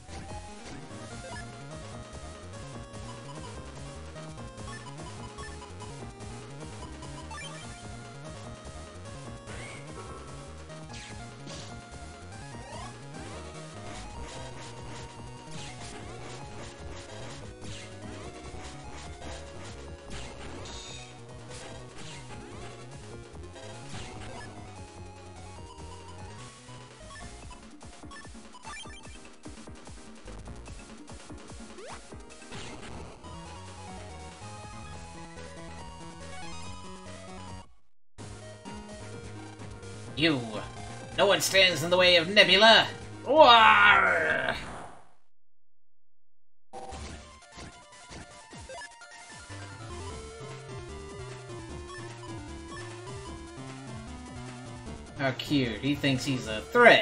You! No one stands in the way of Nebula! Roar! How cute. He thinks he's a threat.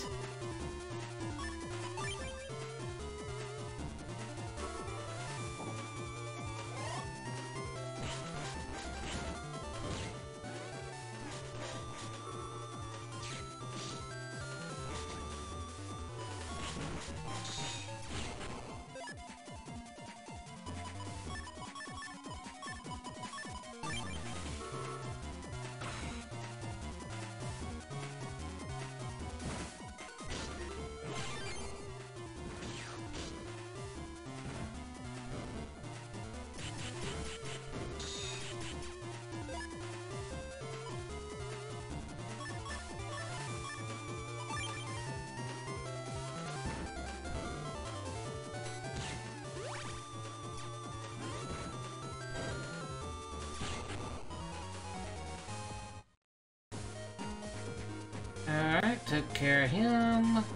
Alright, took care of him.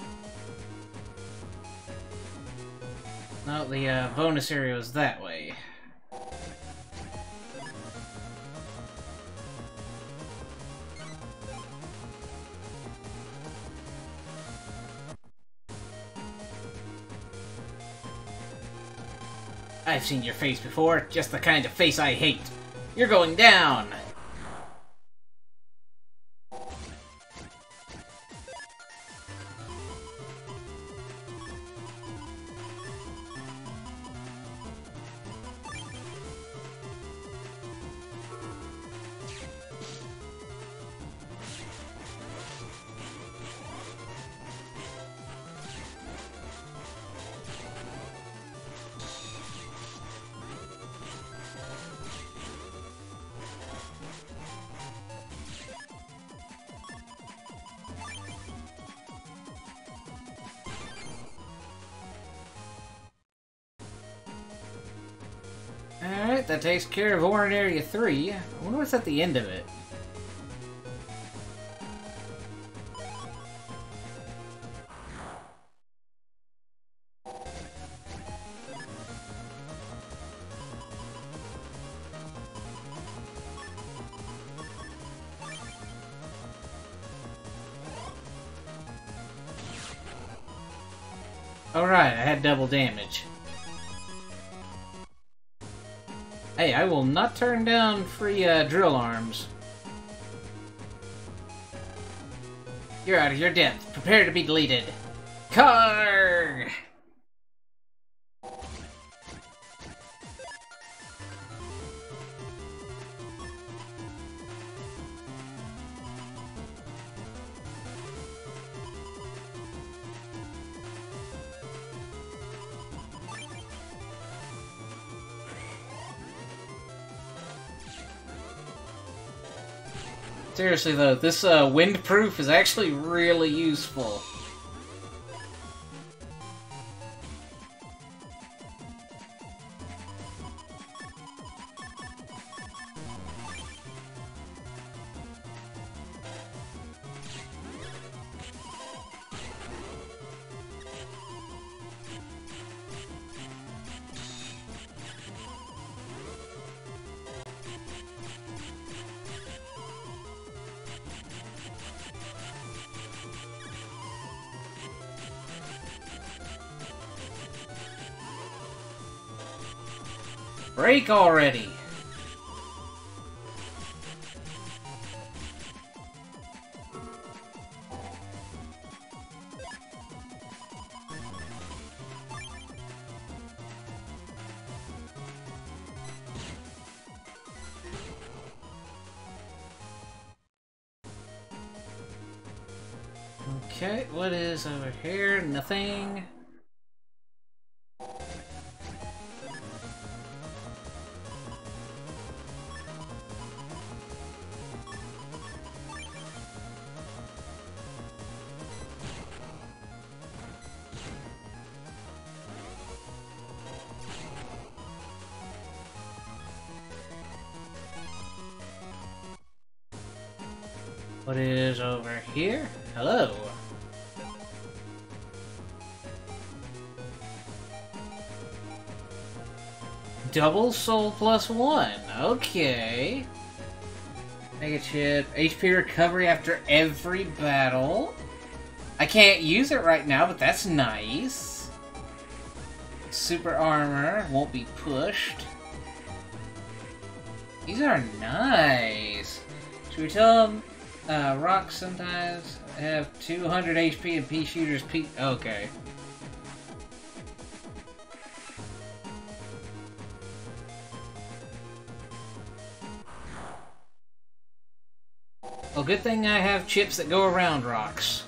No, the uh, bonus area was that way. I've seen your face before, just the kind of face I hate. You're going down! that takes care of Orin Area three. I wonder what's at the end of it. Alright, I had double damage. Hey, I will not turn down free uh, drill arms. You're out of your depth. Prepare to be deleted. Karg! Seriously though, this uh, windproof is actually really useful. Break already! Okay, what is over here? Nothing. What is over here? Hello. Double soul plus one. Okay. Mega chip. H P recovery after every battle. I can't use it right now, but that's nice. Super armor. Won't be pushed. These are nice. Should we tell them? Uh, rocks sometimes have two hundred H P and pea shooters P- okay. Well, good thing I have chips that go around rocks.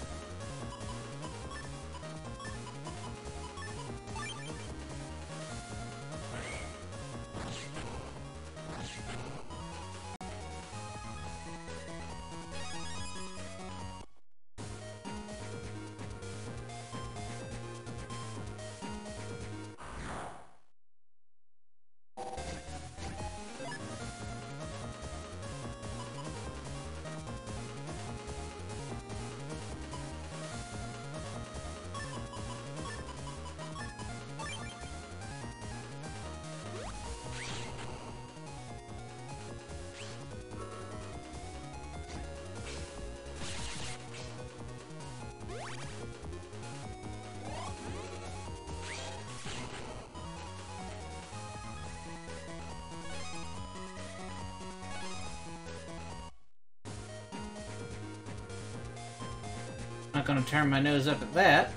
Not gonna turn my nose up at that.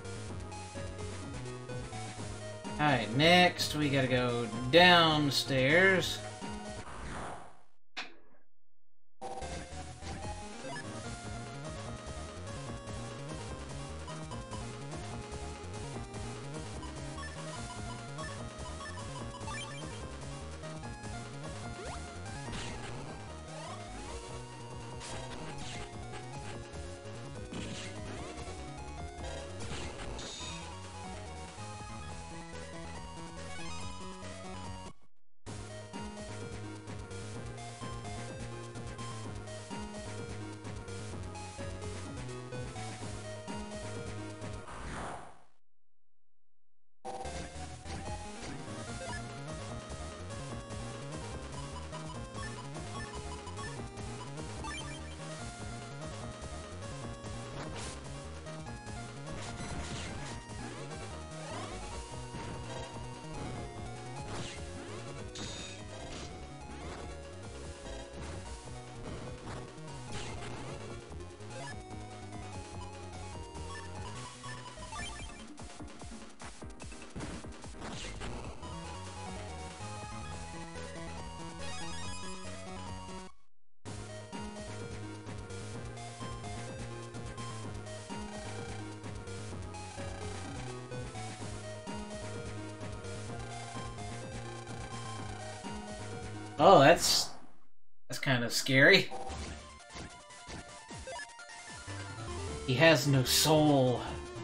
Alright, next we gotta go downstairs. Oh, that's... that's kind of scary. He has no soul.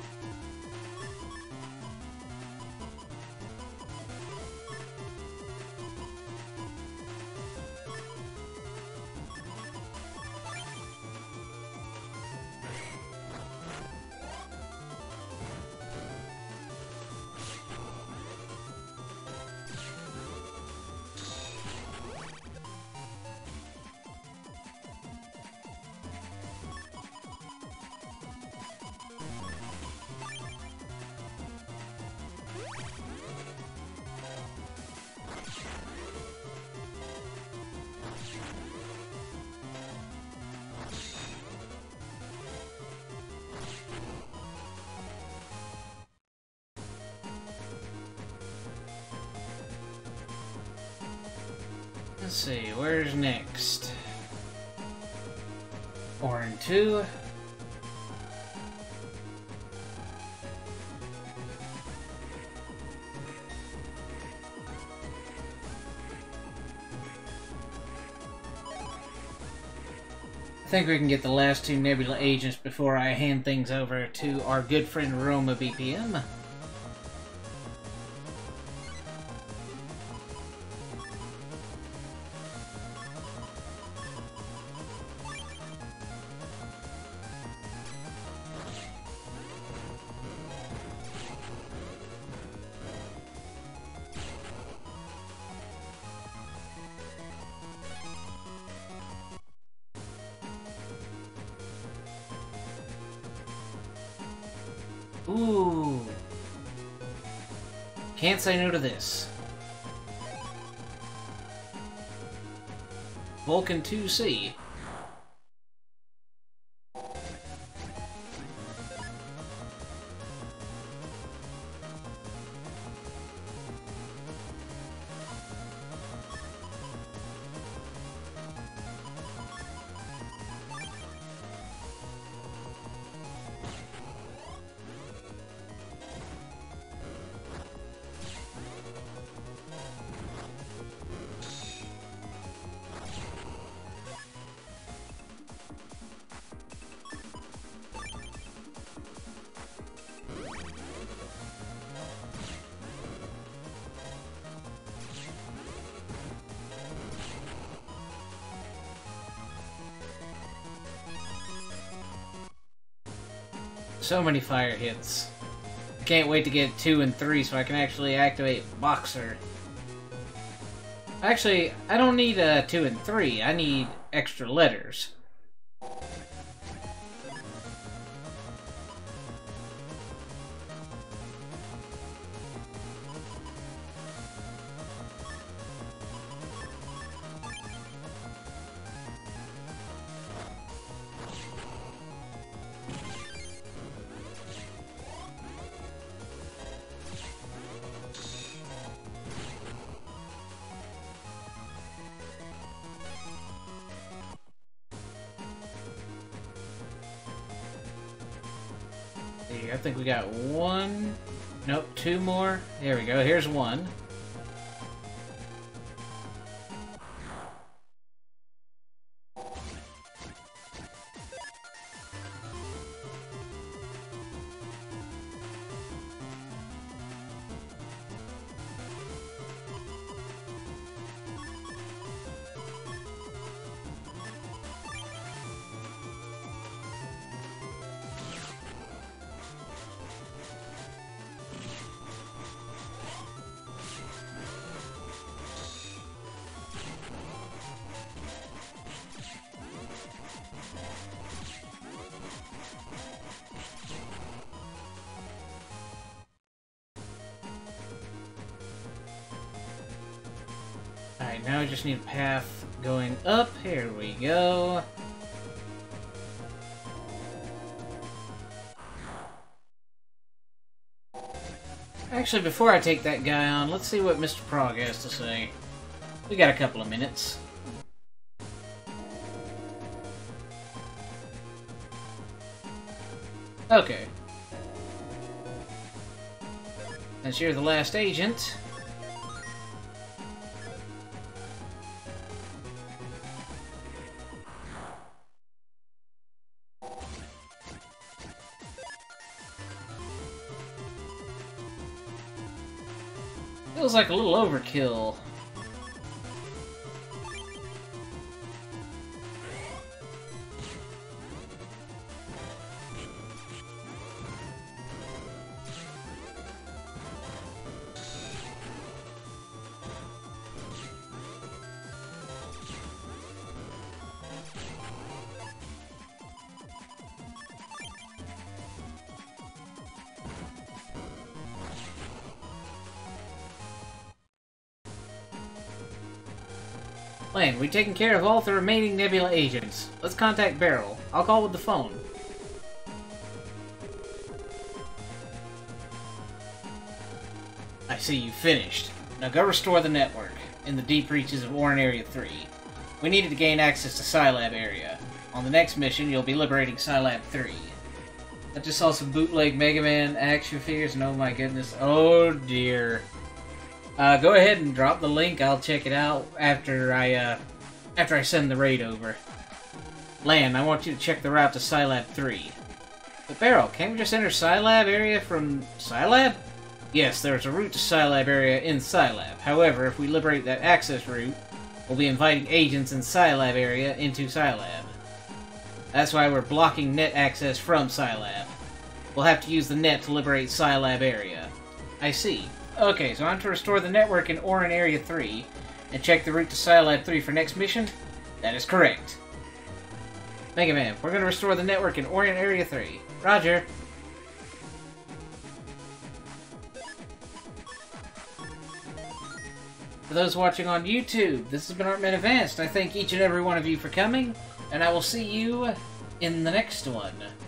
Let's see, where's next? Orin two. I think we can get the last two Nebula agents before I hand things over to our good friend Roma B P M. Ooh. Can't say no to this. Vulcan two C. So many fire hits. I can't wait to get two and three so I can actually activate Boxer. Actually, I don't need uh, two and three. I need extra letters. I think we got one. Nope, two more. There we go. Here's one. Alright, now I just need a path going up. Here we go. Actually, before I take that guy on, let's see what Mister Prog has to say. We got a couple of minutes. Okay. Since you're the last agent, Feels like a little overkill. Lane, we've taken care of all the remaining Nebula agents. Let's contact Beryl. I'll call with the phone. I see you finished. Now go restore the network in the deep reaches of Orin Area three. We needed to gain access to Scilab area. On the next mission, you'll be liberating Scilab three. I just saw some bootleg Mega Man action figures, and oh my goodness. Oh dear. Uh, go ahead and drop the link. I'll check it out after I, uh, after I send the raid over. Lan, I want you to check the route to Scilab three. But Beryl, can't we just enter Scilab area from Scilab? Yes, there's a route to Scilab area in Scilab. However, if we liberate that access route, we'll be inviting agents in Scilab area into Scilab. That's why we're blocking net access from Scilab. We'll have to use the net to liberate Scilab area. I see. Okay, so I'm to restore the network in Orin Area three, and check the route to Scilab three for next mission? That is correct. Mega Man, we're going to restore the network in Orin Area three. Roger. For those watching on YouTube, this has been Artman Advanced. I thank each and every one of you for coming, and I will see you in the next one.